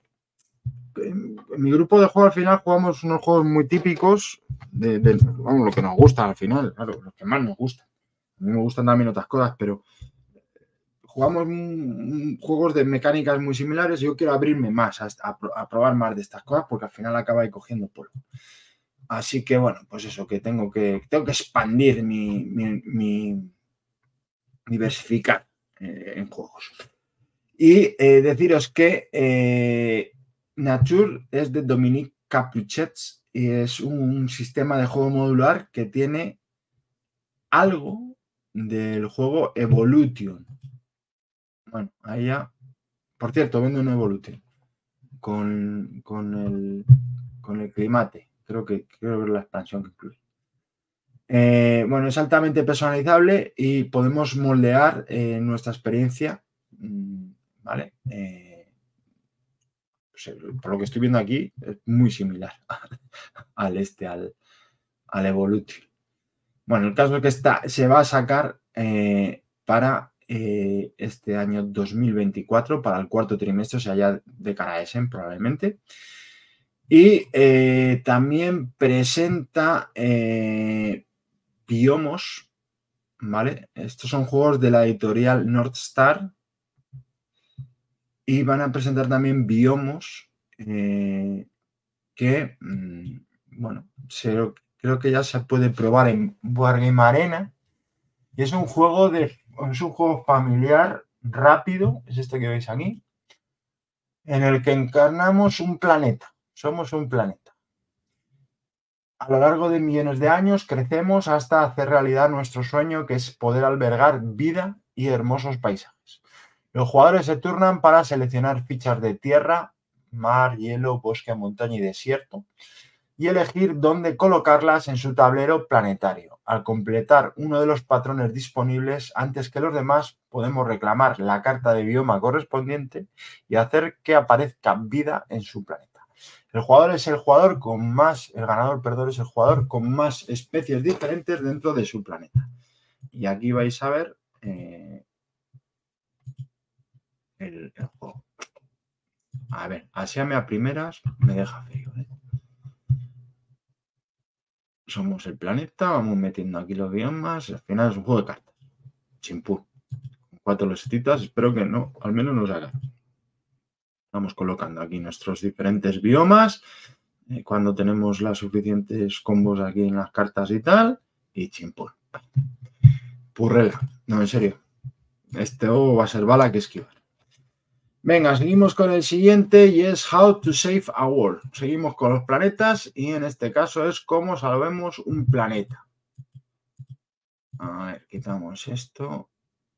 mi grupo de juego al final jugamos unos juegos muy típicos vamos, lo que nos gusta al final, claro, lo que más nos gusta. A mí me gustan también otras cosas, pero jugamos juegos de mecánicas muy similares y yo quiero abrirme más a probar más de estas cosas porque al final acaba cogiendo polvo. Así que bueno, pues eso, que tengo que expandir mi diversificar en juegos. Y deciros que Nature es de Dominique Capuchets y es un sistema de juego modular que tiene algo del juego Evolution. Bueno, ahí ya. Por cierto, vendo un Evolution con el Climate. Creo que es la expansión que incluye. Bueno, es altamente personalizable y podemos moldear nuestra experiencia, ¿vale? Pues, por lo que estoy viendo aquí, es muy similar al Evolution. Bueno, el caso es que se va a sacar para este año 2024, para el cuarto trimestre, o sea, ya de cara a Essen probablemente. Y también presenta Biomos, ¿vale? Estos son juegos de la editorial Northstar y van a presentar también Biomos que, bueno, creo que ya se puede probar en Wargame Arena y es un juego familiar rápido, es este que veis aquí, en el que encarnamos un planeta, somos un planeta. A lo largo de millones de años crecemos hasta hacer realidad nuestro sueño, que es poder albergar vida y hermosos paisajes. Los jugadores se turnan para seleccionar fichas de tierra, mar, hielo, bosque, montaña y desierto y elegir dónde colocarlas en su tablero planetario. Al completar uno de los patrones disponibles antes que los demás, podemos reclamar la carta de bioma correspondiente y hacer que aparezca vida en su planeta. El ganador es el jugador con más especies diferentes dentro de su planeta. Y aquí vais a ver el juego. A ver, así a primeras me deja frío, ¿eh? Somos el planeta, vamos metiendo aquí los biomas, al final es un juego de cartas. Chimpú. 4 losetitas, espero que no, al menos nos haga. Vamos colocando aquí nuestros diferentes biomas, cuando tenemos las suficientes combos aquí en las cartas y tal, y chimpú. Purrela, no, en serio. Este va a ser bala que esquivar. Venga, seguimos con el siguiente y es How to Save a World. Seguimos con los planetas y en este caso es cómo salvemos un planeta. A ver, quitamos esto.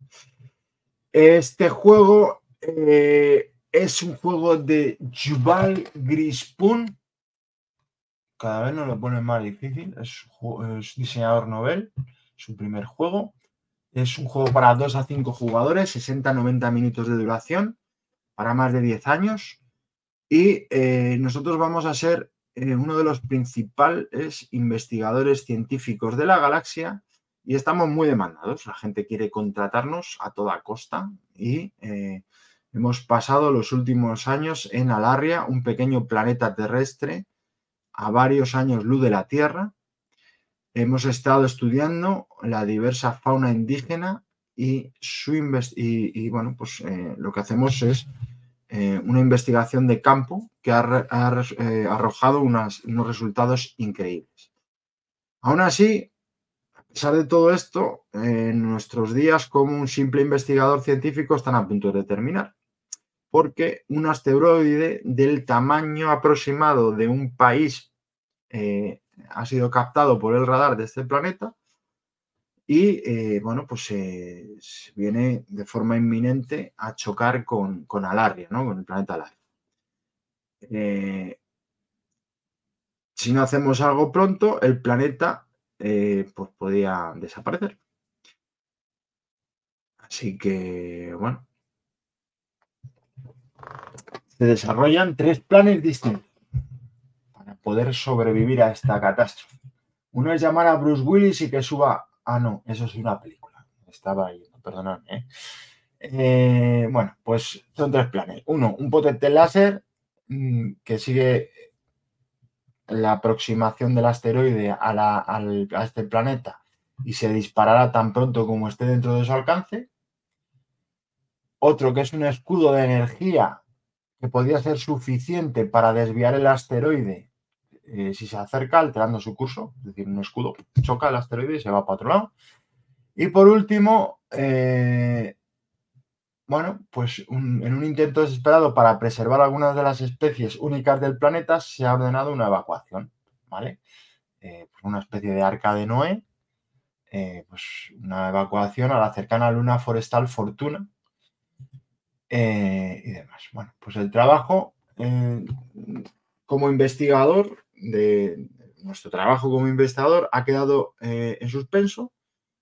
Este juego es un juego de Yuval Grispun. Cada vez nos lo pone más difícil. Es diseñador novel, su primer juego. Es un juego para 2 a 5 jugadores, 60-90 minutos de duración, para más de 10 años. Y nosotros vamos a ser uno de los principales investigadores científicos de la galaxia y estamos muy demandados. La gente quiere contratarnos a toda costa y hemos pasado los últimos años en Alarria, un pequeño planeta terrestre a varios años luz de la Tierra. Hemos estado estudiando la diversa fauna indígena y bueno, pues lo que hacemos es una investigación de campo que ha arrojado unos resultados increíbles. Aún así, a pesar de todo esto, nuestros días como un simple investigador científico están a punto de terminar, porque un asteroide del tamaño aproximado de un país ha sido captado por el radar de este planeta y, bueno, pues viene de forma inminente a chocar con Alarria, ¿no? Con el planeta Alarria. Si no hacemos algo pronto, el planeta pues podría desaparecer. Así que, bueno, se desarrollan 3 planes distintos para poder sobrevivir a esta catástrofe. Uno es llamar a Bruce Willis y que suba... Ah, no, eso es una película. Estaba ahí, perdonadme. Bueno, pues son 3 planes. Uno, un potente láser que sigue la aproximación del asteroide a este planeta y se disparará tan pronto como esté dentro de su alcance. Otro que es un escudo de energía que podría ser suficiente para desviar el asteroide si se acerca alterando su curso, es decir, un escudo choca el asteroide y se va para otro lado. Y por último, bueno, pues en un intento desesperado para preservar algunas de las especies únicas del planeta, se ha ordenado una evacuación, ¿vale? Pues una especie de arca de Noé, pues una evacuación a la cercana luna forestal Fortuna y demás. Bueno, pues el trabajo como investigador, nuestro trabajo como investigador ha quedado en suspenso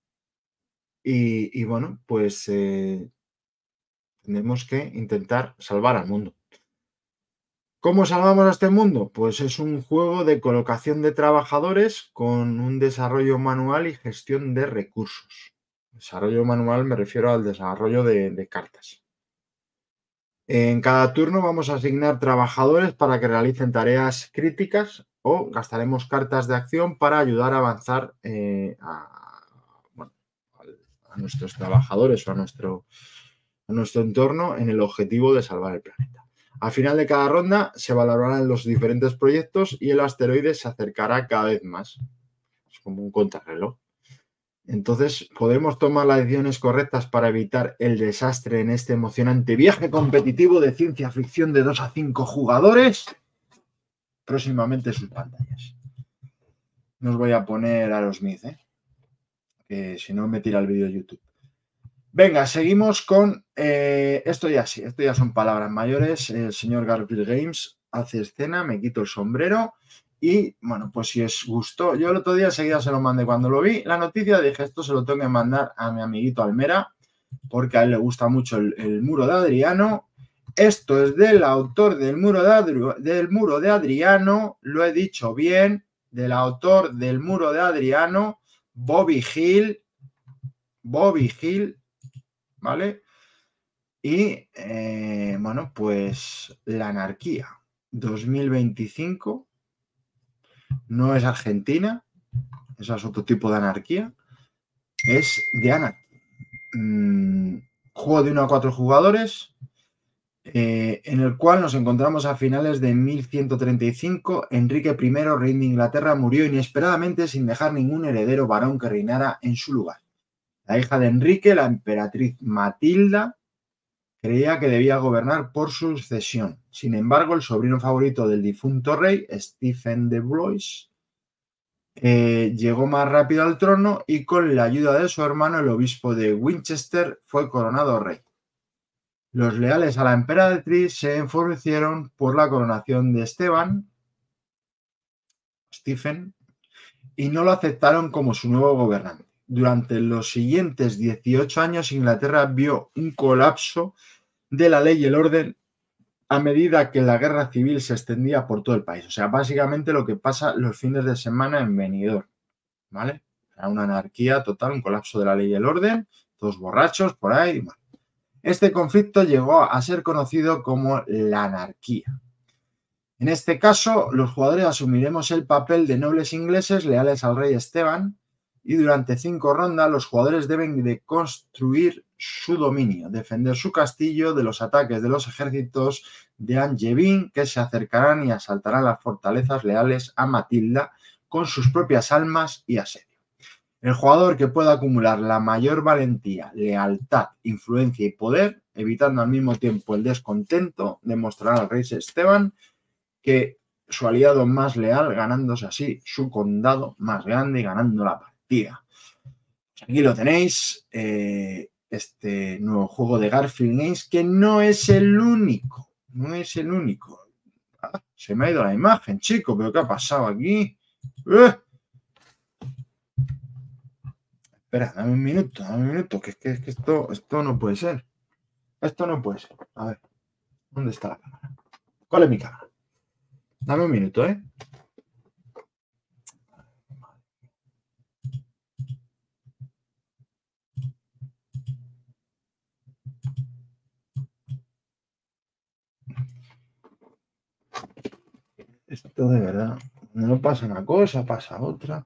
y bueno, pues tenemos que intentar salvar al mundo. ¿Cómo salvamos a este mundo? Pues es un juego de colocación de trabajadores con un desarrollo manual y gestión de recursos. Desarrollo manual me refiero al desarrollo de cartas. En cada turno vamos a asignar trabajadores para que realicen tareas críticas o gastaremos cartas de acción para ayudar a avanzar a nuestros trabajadores o a nuestro entorno en el objetivo de salvar el planeta. Al final de cada ronda se valorarán los diferentes proyectos y el asteroide se acercará cada vez más. Es como un contrarreloj. Entonces, ¿podremos tomar las decisiones correctas para evitar el desastre en este emocionante viaje competitivo de ciencia ficción de 2 a 5 jugadores? Próximamente sus pantallas. No os voy a poner Aerosmith, que si no me tira el vídeo de YouTube. Venga, seguimos con esto ya son palabras mayores. El señor Garfield Games hace escena, me quito el sombrero y bueno, pues si os gustó, yo el otro día enseguida se lo mandé. Cuando lo vi la noticia dije, esto se lo tengo que mandar a mi amiguito Almera porque a él le gusta mucho el muro de Adriano. Esto es del autor del muro de Adriano, lo he dicho bien, del autor del muro de Adriano, Bobby Hill, ¿vale? Y bueno, pues la anarquía 2025 no es Argentina, eso es otro tipo de anarquía, es de anarquía. Juego de 1 a 4 jugadores, en el cual nos encontramos a finales de 1135. Enrique I, rey de Inglaterra, murió inesperadamente sin dejar ningún heredero varón que reinara en su lugar. La hija de Enrique, la emperatriz Matilda, creía que debía gobernar por sucesión. Sin embargo, el sobrino favorito del difunto rey, Stephen de Blois, llegó más rápido al trono y con la ayuda de su hermano, el obispo de Winchester, fue coronado rey. Los leales a la emperatriz se enfurecieron por la coronación de Stephen, y no lo aceptaron como su nuevo gobernante. Durante los siguientes 18 años, Inglaterra vio un colapso de la ley y el orden a medida que la guerra civil se extendía por todo el país. O sea, básicamente lo que pasa los fines de semana en Benidorm, ¿vale? Era una anarquía total, un colapso de la ley y el orden, todos borrachos por ahí. Este conflicto llegó a ser conocido como la anarquía. En este caso, los jugadores asumiremos el papel de nobles ingleses leales al rey Esteban y durante 5 rondas los jugadores deben de construir su dominio, defender su castillo de los ataques de los ejércitos de Angevin que se acercarán y asaltarán las fortalezas leales a Matilda con sus propias almas y asedio. El jugador que pueda acumular la mayor valentía, lealtad, influencia y poder, evitando al mismo tiempo el descontento, demostrará al rey Esteban que su aliado más leal, ganándose así su condado más grande y ganando la partida. Aquí lo tenéis, este nuevo juego de Garfield Games, que no es el único, no es el único. Ah, se me ha ido la imagen, chico, pero ¿qué ha pasado aquí? Espera, dame un minuto, que esto no puede ser. Esto no puede ser. A ver, ¿dónde está la cámara? ¿Cuál es mi cámara? Dame un minuto, ¿eh? Esto de verdad, no pasa una cosa, pasa otra.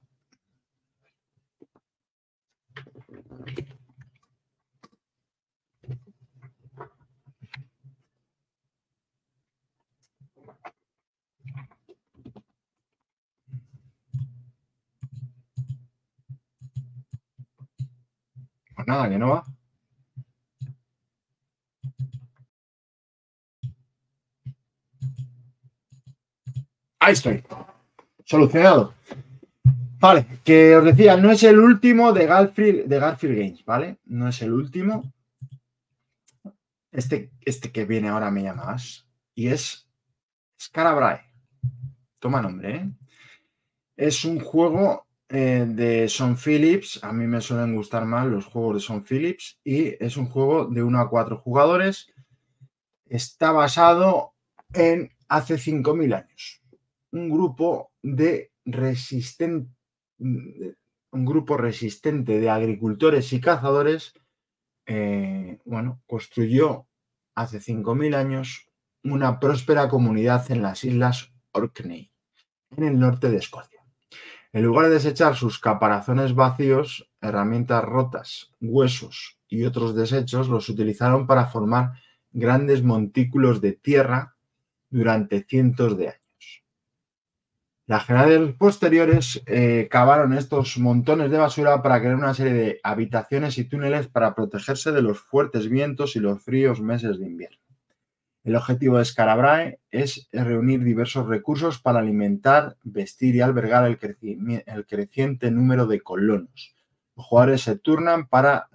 Pues nada, que no va. Ahí estoy. Solucionado. Vale, que os decía, no es el último de Garfield Games, ¿vale? No es el último. Este que viene ahora me llama más. Y es Scarabrae. Toma nombre, ¿eh? Es un juego de Son Phillips. A mí me suelen gustar más los juegos de Son Phillips. Y es un juego de 1 a 4 jugadores. Está basado en hace 5.000 años. Un grupo resistente de agricultores y cazadores, construyó hace 5.000 años una próspera comunidad en las islas Orkney, en el norte de Escocia. En lugar de desechar sus caparazones vacíos, herramientas rotas, huesos y otros desechos, los utilizaron para formar grandes montículos de tierra durante cientos de años. Las generaciones posteriores cavaron estos montones de basura para crear una serie de habitaciones y túneles para protegerse de los fuertes vientos y los fríos meses de invierno. El objetivo de Scarabrae es reunir diversos recursos para alimentar, vestir y albergar el creciente número de colonos. Los jugadores se turnan para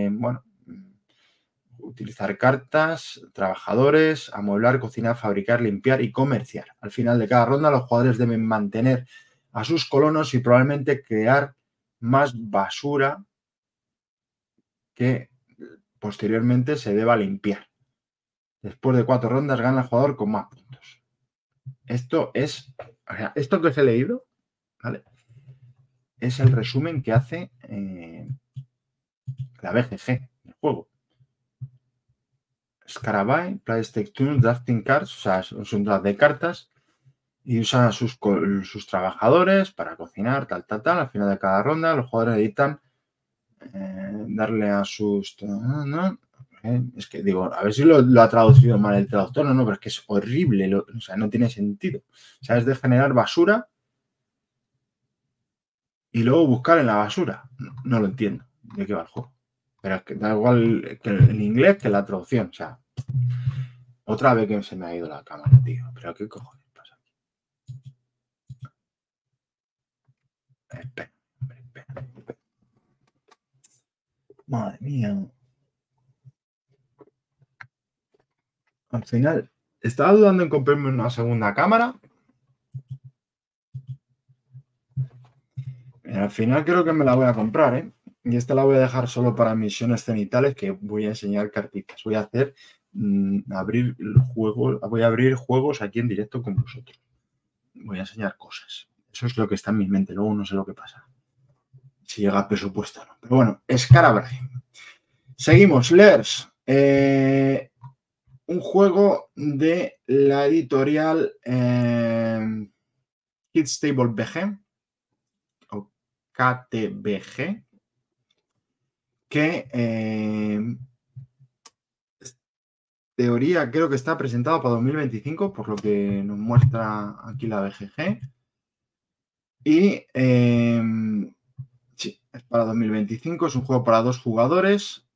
utilizar cartas, trabajadores, amueblar, cocinar, fabricar, limpiar y comerciar. Al final de cada ronda, los jugadores deben mantener a sus colonos y probablemente crear más basura que posteriormente se deba limpiar. Después de 4 rondas, gana el jugador con más puntos. Esto que os he leído, ¿vale? Es el resumen que hace la BGG, el juego. Scarabrae, PlayStation, Drafting Cards, o sea, es un draft de cartas y usan a sus trabajadores para cocinar, tal. Al final de cada ronda, los jugadores necesitan darle a sus... Es que digo, a ver si lo ha traducido mal el traductor, no, pero es que es horrible, o sea, no tiene sentido. O sea, es de generar basura y luego buscar en la basura. No lo entiendo de qué va el juego. Pero es que da igual que en inglés que en la traducción. O sea, otra vez que se me ha ido la cámara, tío. Pero qué cojones pasa aquí. Espera. Madre mía. Al final, estaba dudando en comprarme una segunda cámara. Al final creo que me la voy a comprar, ¿eh? Y esta la voy a dejar solo para misiones cenitales, que voy a enseñar cartitas. Voy a hacer abrir juegos aquí en directo con vosotros. Voy a enseñar cosas. Eso es lo que está en mi mente. Luego no sé lo que pasa. Si llega al presupuesto, no. Pero bueno, Scarabrae. Seguimos, Lers. Un juego de la editorial Kids Table BG o KTBG, que teoría creo que está presentado para 2025, por lo que nos muestra aquí la BGG. Y sí, es para 2025, es un juego para 2 jugadores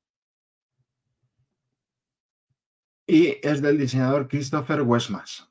y es del diseñador Christopher Wesmas.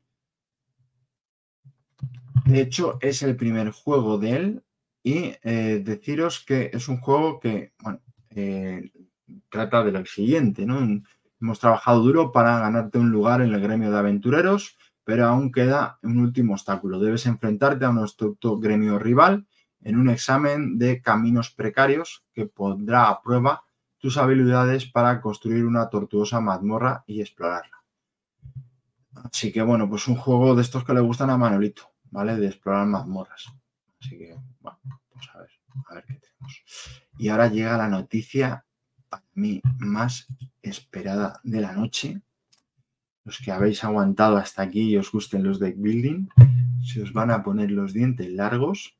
De hecho, es el primer juego de él y deciros que es un juego que, bueno, trata de lo siguiente, ¿no? Hemos trabajado duro para ganarte un lugar en el gremio de aventureros, pero aún queda un último obstáculo. Debes enfrentarte a nuestro gremio rival en un examen de caminos precarios que pondrá a prueba tus habilidades para construir una tortuosa mazmorra y explorarla. Así que, bueno, pues un juego de estos que le gustan a Manolito, ¿vale? De explorar mazmorras. Así que, bueno, pues a ver qué tenemos. Y ahora llega la noticia para mí más esperada de la noche. Los que habéis aguantado hasta aquí y os gusten los deck building, se os van a poner los dientes largos.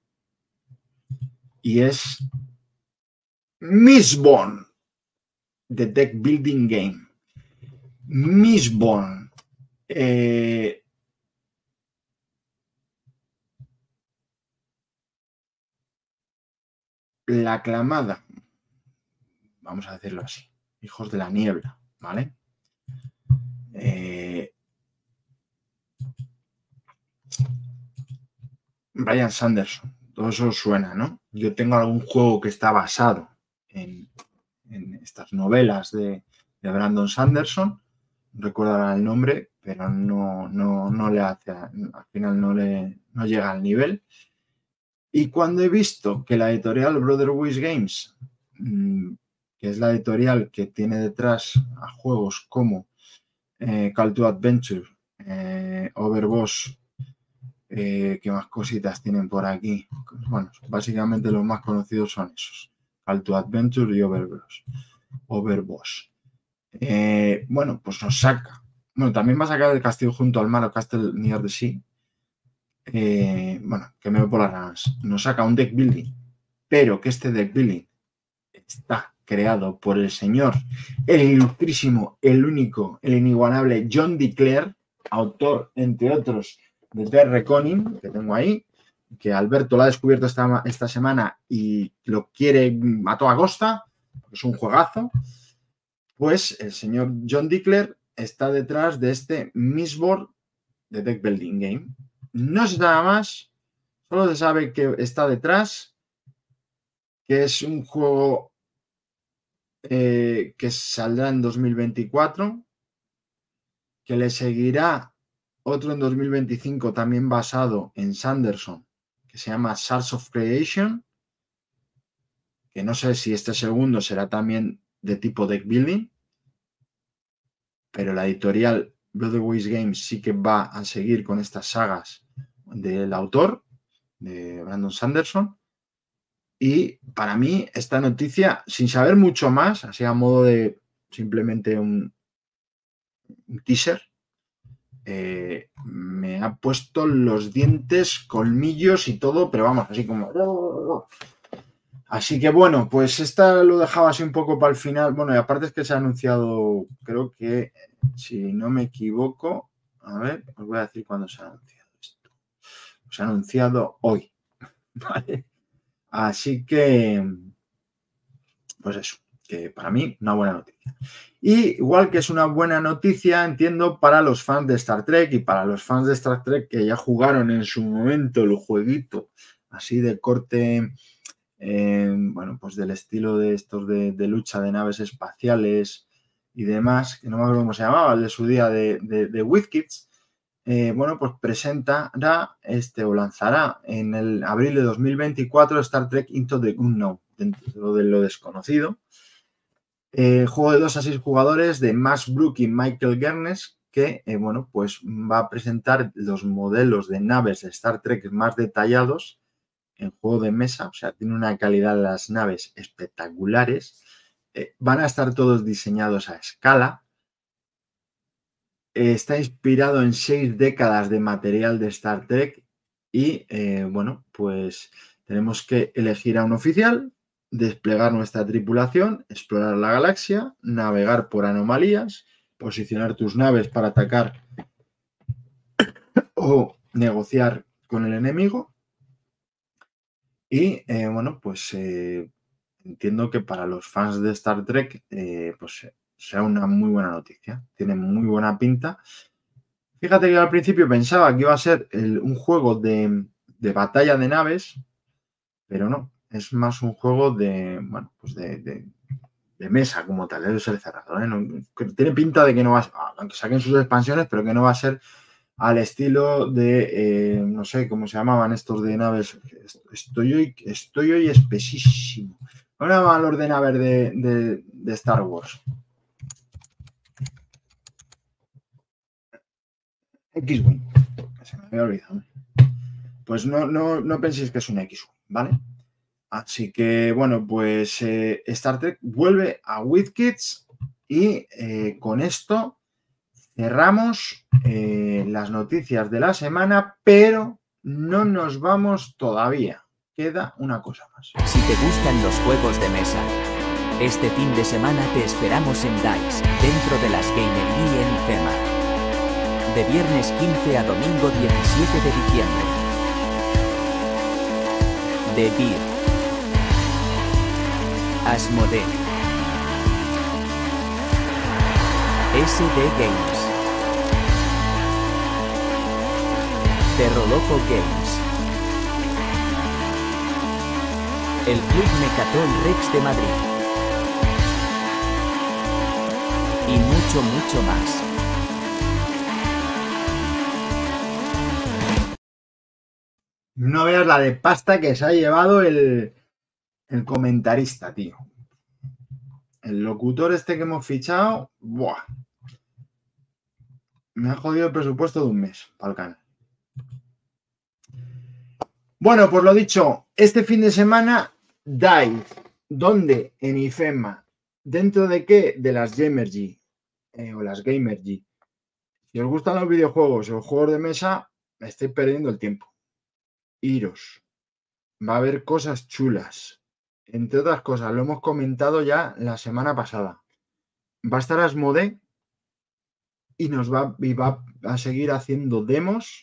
Y es Mistborn, The Deck Building Game. Mistborn. La aclamada, vamos a decirlo así, Hijos de la Niebla, ¿vale? Bryan Sanderson, todo eso suena, ¿no? Yo tengo algún juego que está basado en estas novelas de Brandon Sanderson, no recuerdo ahora el nombre, pero no le hace, al final no llega al nivel. Y cuando he visto que la editorial Brother Wish Games, que es la editorial que tiene detrás a juegos como Call to Adventure, Overboss, ¿qué más cositas tienen por aquí? Bueno, básicamente los más conocidos son esos, Call to Adventure y Overboss. Bueno, pues nos saca. Bueno, también va a sacar el Castillo junto al mar o Castle Near the Sea. Bueno, que me voy por las ramas. Nos saca un deck building, pero que este deck building está creado por el señor, el ilustrísimo, el único, el inigualable John DeClair, autor, entre otros, de The Reckoning, que tengo ahí, que Alberto lo ha descubierto esta semana y lo quiere a toda costa, es un juegazo. Pues el señor John DeClair está detrás de este Mistborn de Deck Building Game. No es nada más, solo se sabe que está detrás, que es un juego que saldrá en 2024, que le seguirá otro en 2025 también basado en Sanderson, que se llama Shards of Creation, que no sé si este segundo será también de tipo deck building, pero la editorial Brother Wish Games sí que va a seguir con estas sagas del autor, de Brandon Sanderson. Y para mí esta noticia, sin saber mucho más, así a modo de simplemente un teaser, me ha puesto los dientes, colmillos y todo, pero vamos, así como... Así que bueno, pues esta lo dejaba así un poco para el final. Bueno, y aparte es que se ha anunciado, creo que, si no me equivoco, a ver, os voy a decir cuándo se ha anunciado esto. Se ha anunciado hoy, ¿vale? Así que, pues eso, que para mí una buena noticia. Y igual que es una buena noticia, entiendo, para los fans de Star Trek y para los fans de Star Trek que ya jugaron en su momento el jueguito así de corte, bueno, pues del estilo de estos de lucha de naves espaciales y demás, que no me acuerdo cómo se llamaba, el de su día de WizKids. Bueno, pues presentará o lanzará en el abril de 2024 Star Trek Into the Unknown, dentro de lo desconocido. Juego de 2 a 6 jugadores de Max Brook y Michael Gernes, que, bueno, pues va a presentar los modelos de naves de Star Trek más detallados en juego de mesa, o sea, tiene una calidad las naves espectaculares. Van a estar todos diseñados a escala. Está inspirado en 6 décadas de material de Star Trek y, bueno, pues tenemos que elegir a un oficial, desplegar nuestra tripulación, explorar la galaxia, navegar por anomalías, posicionar tus naves para atacar o negociar con el enemigo. Y, bueno, pues entiendo que para los fans de Star Trek, pues sea una muy buena noticia. Tiene muy buena pinta. Fíjate que al principio pensaba que iba a ser un juego de batalla de naves, pero no. Es más un juego de, bueno, pues de mesa como tal, debe ser cerrado. No, tiene pinta de que no va a, aunque saquen sus expansiones, pero que no va a ser al estilo de, no sé cómo se llamaban estos de naves. Estoy hoy espesísimo. ¿Cómo se llamaban los de naves de Star Wars? X-Wing. Se me había olvidado. Pues no penséis que es un X-Wing, ¿vale? Así que, bueno, pues Star Trek vuelve a WizKids y con esto cerramos las noticias de la semana, pero no nos vamos todavía. Queda una cosa más. Si te gustan los juegos de mesa, este fin de semana te esperamos en DICE, dentro de las Gamery en IFEMA. De viernes 15 a domingo 17 de diciembre. The Beer, Asmodee, SD Games, Terroloco Games, el Club Mecatol Rex de Madrid y mucho más. No veas la de pasta que se ha llevado el comentarista, tío. El locutor este que hemos fichado, ¡buah! Me ha jodido el presupuesto de un mes para el canal. Bueno, pues lo dicho, este fin de semana, DICE, ¿dónde? En IFEMA. ¿Dentro de qué? De las Gamergy, o las Gamergy. Si os gustan los videojuegos o los juegos de mesa, me estoy perdiendo el tiempo. Iros. Va a haber cosas chulas. Entre otras cosas, lo hemos comentado ya la semana pasada. Va a estar Asmodee y va a seguir haciendo demos.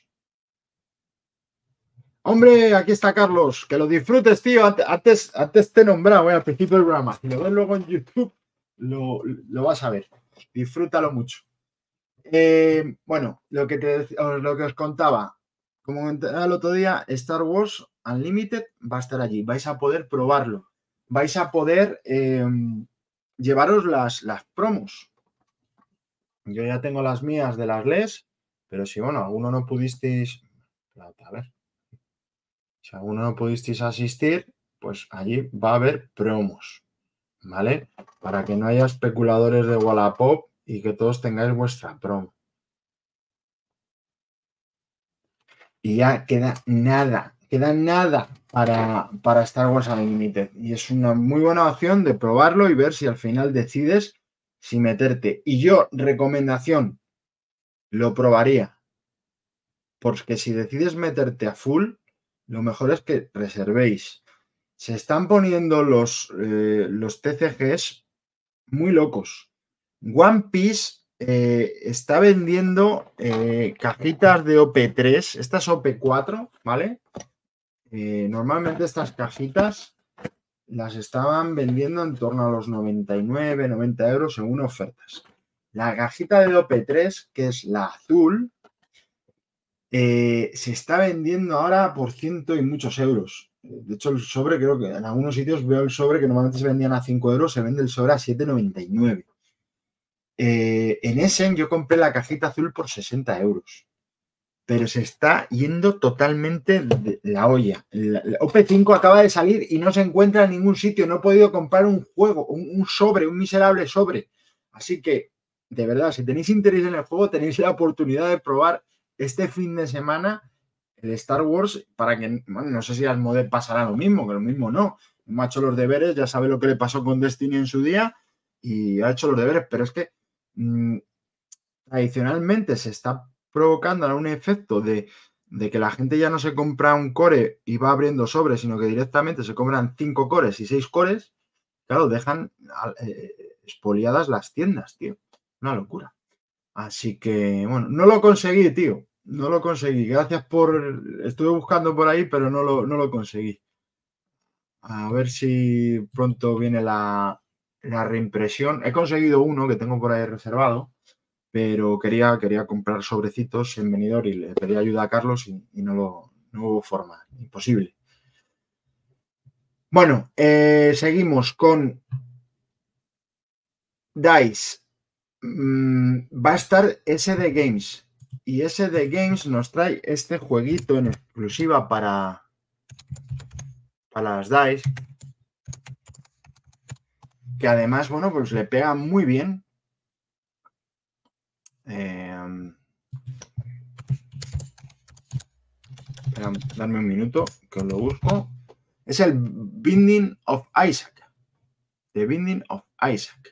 Hombre, aquí está Carlos. Que lo disfrutes, tío. Antes te he nombrado al principio del programa. Si lo ves luego en YouTube, lo vas a ver. Disfrútalo mucho. Bueno, lo que os contaba. Como comentaba el otro día, Star Wars Unlimited va a estar allí. Vais a poder probarlo. Vais a poder llevaros las promos. Yo ya tengo las mías de las LES, pero si, bueno, alguno no pudisteis... A ver. Si alguno no pudisteis asistir, pues allí va a haber promos, ¿vale? Para que no haya especuladores de Wallapop y que todos tengáis vuestra promo. Y ya queda nada para Star Wars Unlimited. Y es una muy buena opción de probarlo y ver si al final decides si meterte. Y yo, recomendación, lo probaría. Porque si decides meterte a full, lo mejor es que reservéis. Se están poniendo los TCGs muy locos. One Piece está vendiendo cajitas de OP3, estas OP4, ¿vale? Normalmente estas cajitas las estaban vendiendo en torno a los 99, 90 euros según ofertas. La cajita de OP3, que es la azul, se está vendiendo ahora por ciento y muchos euros. De hecho, el sobre, creo que en algunos sitios veo el sobre que normalmente se vendían a 5 euros, se vende el sobre a 7,99. En Essen yo compré la cajita azul por 60 euros. Pero se está yendo totalmente de la olla. La OP5 acaba de salir y no se encuentra en ningún sitio. No he podido comprar un juego, un sobre, un miserable sobre. Así que, de verdad, si tenéis interés en el juego, tenéis la oportunidad de probar este fin de semana el Star Wars, para que, bueno, no sé si al Mode pasará lo mismo, que lo mismo no. No ha hecho los deberes, ya sabe lo que le pasó con Destiny en su día y ha hecho los deberes, pero es que tradicionalmente se está provocando ahora un efecto de que la gente ya no se compra un core y va abriendo sobres, sino que directamente se compran 5 cores y 6 cores. Claro, dejan expoliadas las tiendas, tío. Una locura. Así que, bueno, no lo conseguí, tío. No lo conseguí. Gracias por... Estuve buscando por ahí, pero no lo conseguí. A ver si pronto viene la reimpresión. He conseguido uno que tengo por ahí reservado, pero quería comprar sobrecitos en venidor y le pedí ayuda a Carlos y no hubo forma. Imposible. Bueno, seguimos con DICE. Va a estar SD Games. Y SD Games nos trae este jueguito en exclusiva para las DICE. Que además, bueno, pues le pega muy bien. Dame un minuto que os lo busco. Es el Binding of Isaac. The Binding of Isaac.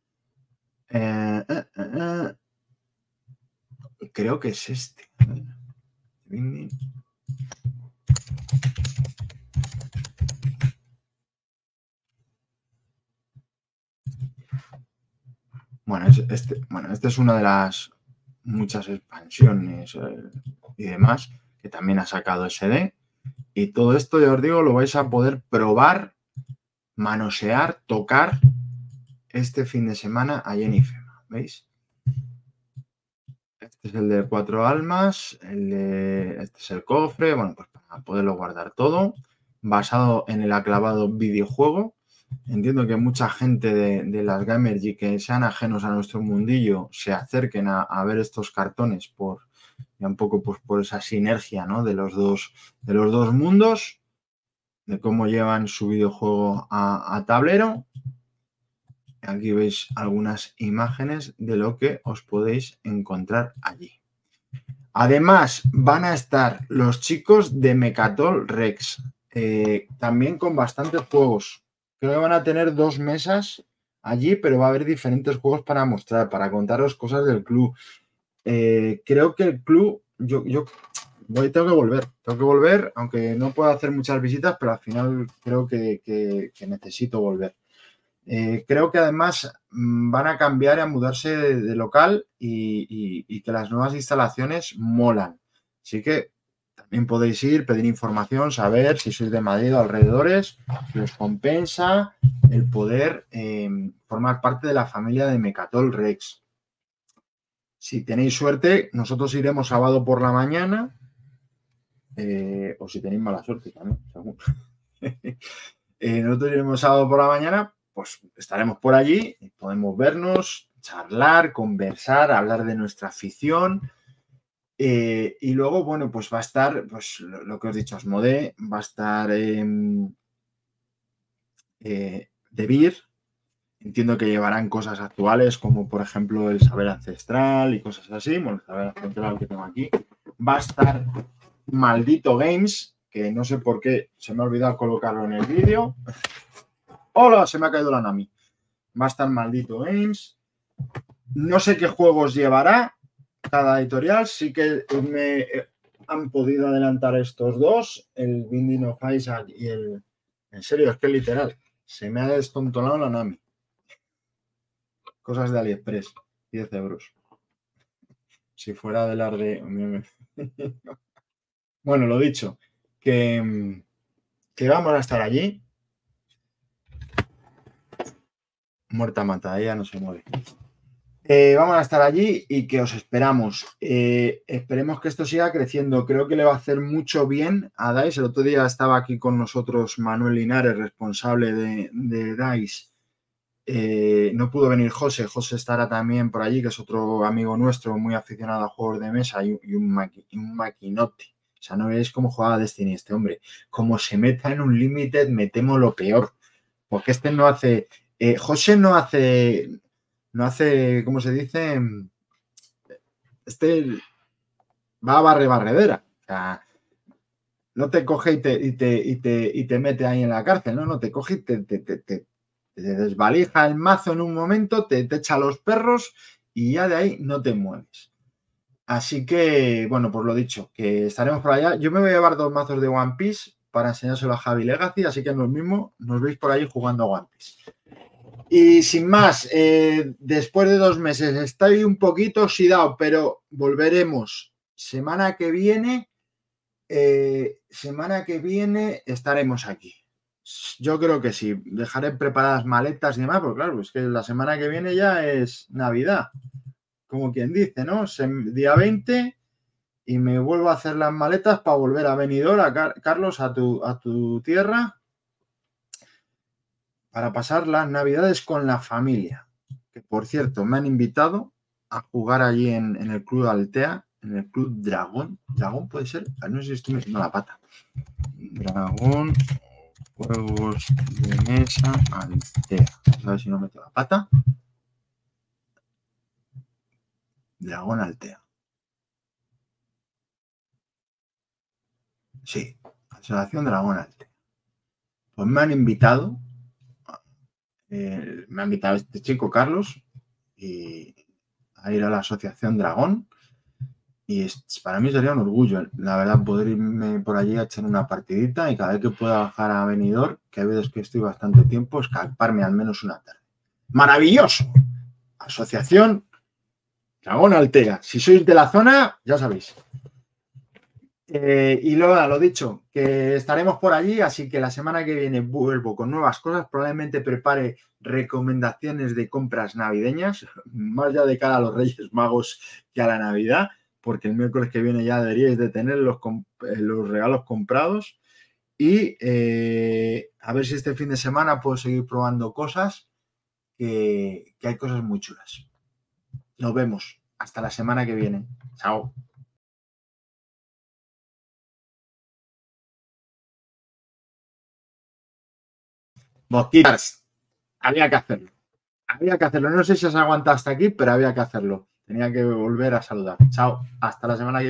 Creo que es este. Binding. Bueno, este es una de las muchas expansiones y demás que también ha sacado SD. Y todo esto, ya os digo, lo vais a poder probar, manosear, tocar este fin de semana allí en IFEMA. ¿Veis? Este es el de 4 almas, este es el cofre, bueno, pues para poderlo guardar todo, basado en el aclavado videojuego. Entiendo que mucha gente de las gamers y que sean ajenos a nuestro mundillo se acerquen a ver estos cartones ya un poco pues, por esa sinergia, ¿no? de los dos mundos, de cómo llevan su videojuego a tablero. Aquí veis algunas imágenes de lo que os podéis encontrar allí. Además, van a estar los chicos de Mecatol Rex, también con bastantes juegos. Creo que van a tener 2 mesas allí, pero va a haber diferentes juegos para mostrar, para contaros cosas del club. Creo que el club, tengo que volver, aunque no puedo hacer muchas visitas, pero al final creo que necesito volver. Creo que además van a cambiar y a mudarse de local y que las nuevas instalaciones molan. Así que también podéis ir, pedir información, saber si sois de Madrid o alrededores, si os compensa el poder formar parte de la familia de Mecatol Rex. Si tenéis suerte, nosotros iremos sábado por la mañana, o si tenéis mala suerte también, seguro. Nosotros iremos sábado por la mañana, pues estaremos por allí, podemos vernos, charlar, conversar, hablar de nuestra afición. Y luego, bueno, pues va a estar, pues lo que os he dicho, Asmodee, va a estar De Beer. Entiendo que llevarán cosas actuales, como por ejemplo el saber ancestral y cosas así. Bueno, el saber ancestral que tengo aquí. Va a estar Maldito Games, que no sé por qué se me ha olvidado colocarlo en el vídeo. ¡Hola! Se me ha caído la Nami. Va a estar Maldito Games. No sé qué juegos llevará cada editorial. Sí que me han podido adelantar estos dos, el Binding of Isaac y el... En serio, es que literal, se me ha descontrolado la Nami. Cosas de AliExpress, 10 euros. Si fuera de las de... Bueno, lo dicho, que vamos a estar allí. Muerta mata, ella no se mueve. Vamos a estar allí y que os esperamos. Esperemos que esto siga creciendo. Creo que le va a hacer mucho bien a DICE. El otro día estaba aquí con nosotros Manuel Linares, responsable de DICE. No pudo venir José. José estará también por allí, que es otro amigo nuestro muy aficionado a juegos de mesa y un maquinote. O sea, no veis cómo juega Destiny este hombre. Como se meta en un Limited, me temo lo peor. Porque este no hace... José no hace, ¿cómo se dice? Este va a barredera. O sea, no te coge y te mete ahí en la cárcel, no, te coge y te desvalija el mazo en un momento, te echa los perros y ya de ahí no te mueves. Así que, bueno, pues lo dicho, que estaremos por allá. Yo me voy a llevar 2 mazos de One Piece para enseñárselo a Javi Legacy, así que lo mismo, nos veis por ahí jugando a One Piece. Y sin más, después de 2 meses estoy un poquito oxidado, pero volveremos semana que viene estaremos aquí. Yo creo que sí, dejaré preparadas maletas y demás, porque claro, es que la semana que viene ya es Navidad, como quien dice, ¿no? Día 20 y me vuelvo a hacer las maletas para volver a Benidorm, Carlos, a tu tierra, para pasar las Navidades con la familia. Que por cierto, me han invitado a jugar allí en el Club Altea, en el Club Dragón. ¿Dragón puede ser? No sé si estoy metiendo la pata. Dragón, juegos de mesa, Altea. A ver si no meto la pata. Dragón Altea. Sí, Asociación Dragón Altea. Pues me han invitado. Me ha invitado este chico, Carlos, a ir a la Asociación Dragón. Y para mí sería un orgullo, la verdad, poder irme por allí a echar una partidita y cada vez que pueda bajar a Benidorm, que hay veces que estoy bastante tiempo, escaparme al menos una tarde. ¡Maravilloso! Asociación Dragón Altea. Si sois de la zona, ya sabéis. Y luego, lo dicho, que estaremos por allí, así que la semana que viene vuelvo con nuevas cosas. Probablemente prepare recomendaciones de compras navideñas, más ya de cara a los Reyes Magos que a la Navidad, porque el miércoles que viene ya deberíais de tener los regalos comprados. Y a ver si este fin de semana puedo seguir probando cosas, que hay cosas muy chulas. Nos vemos. Hasta la semana que viene. Chao. Mosquitas. Había que hacerlo. No sé si has aguantado hasta aquí, pero había que hacerlo. Tenía que volver a saludar. Chao. Hasta la semana que viene.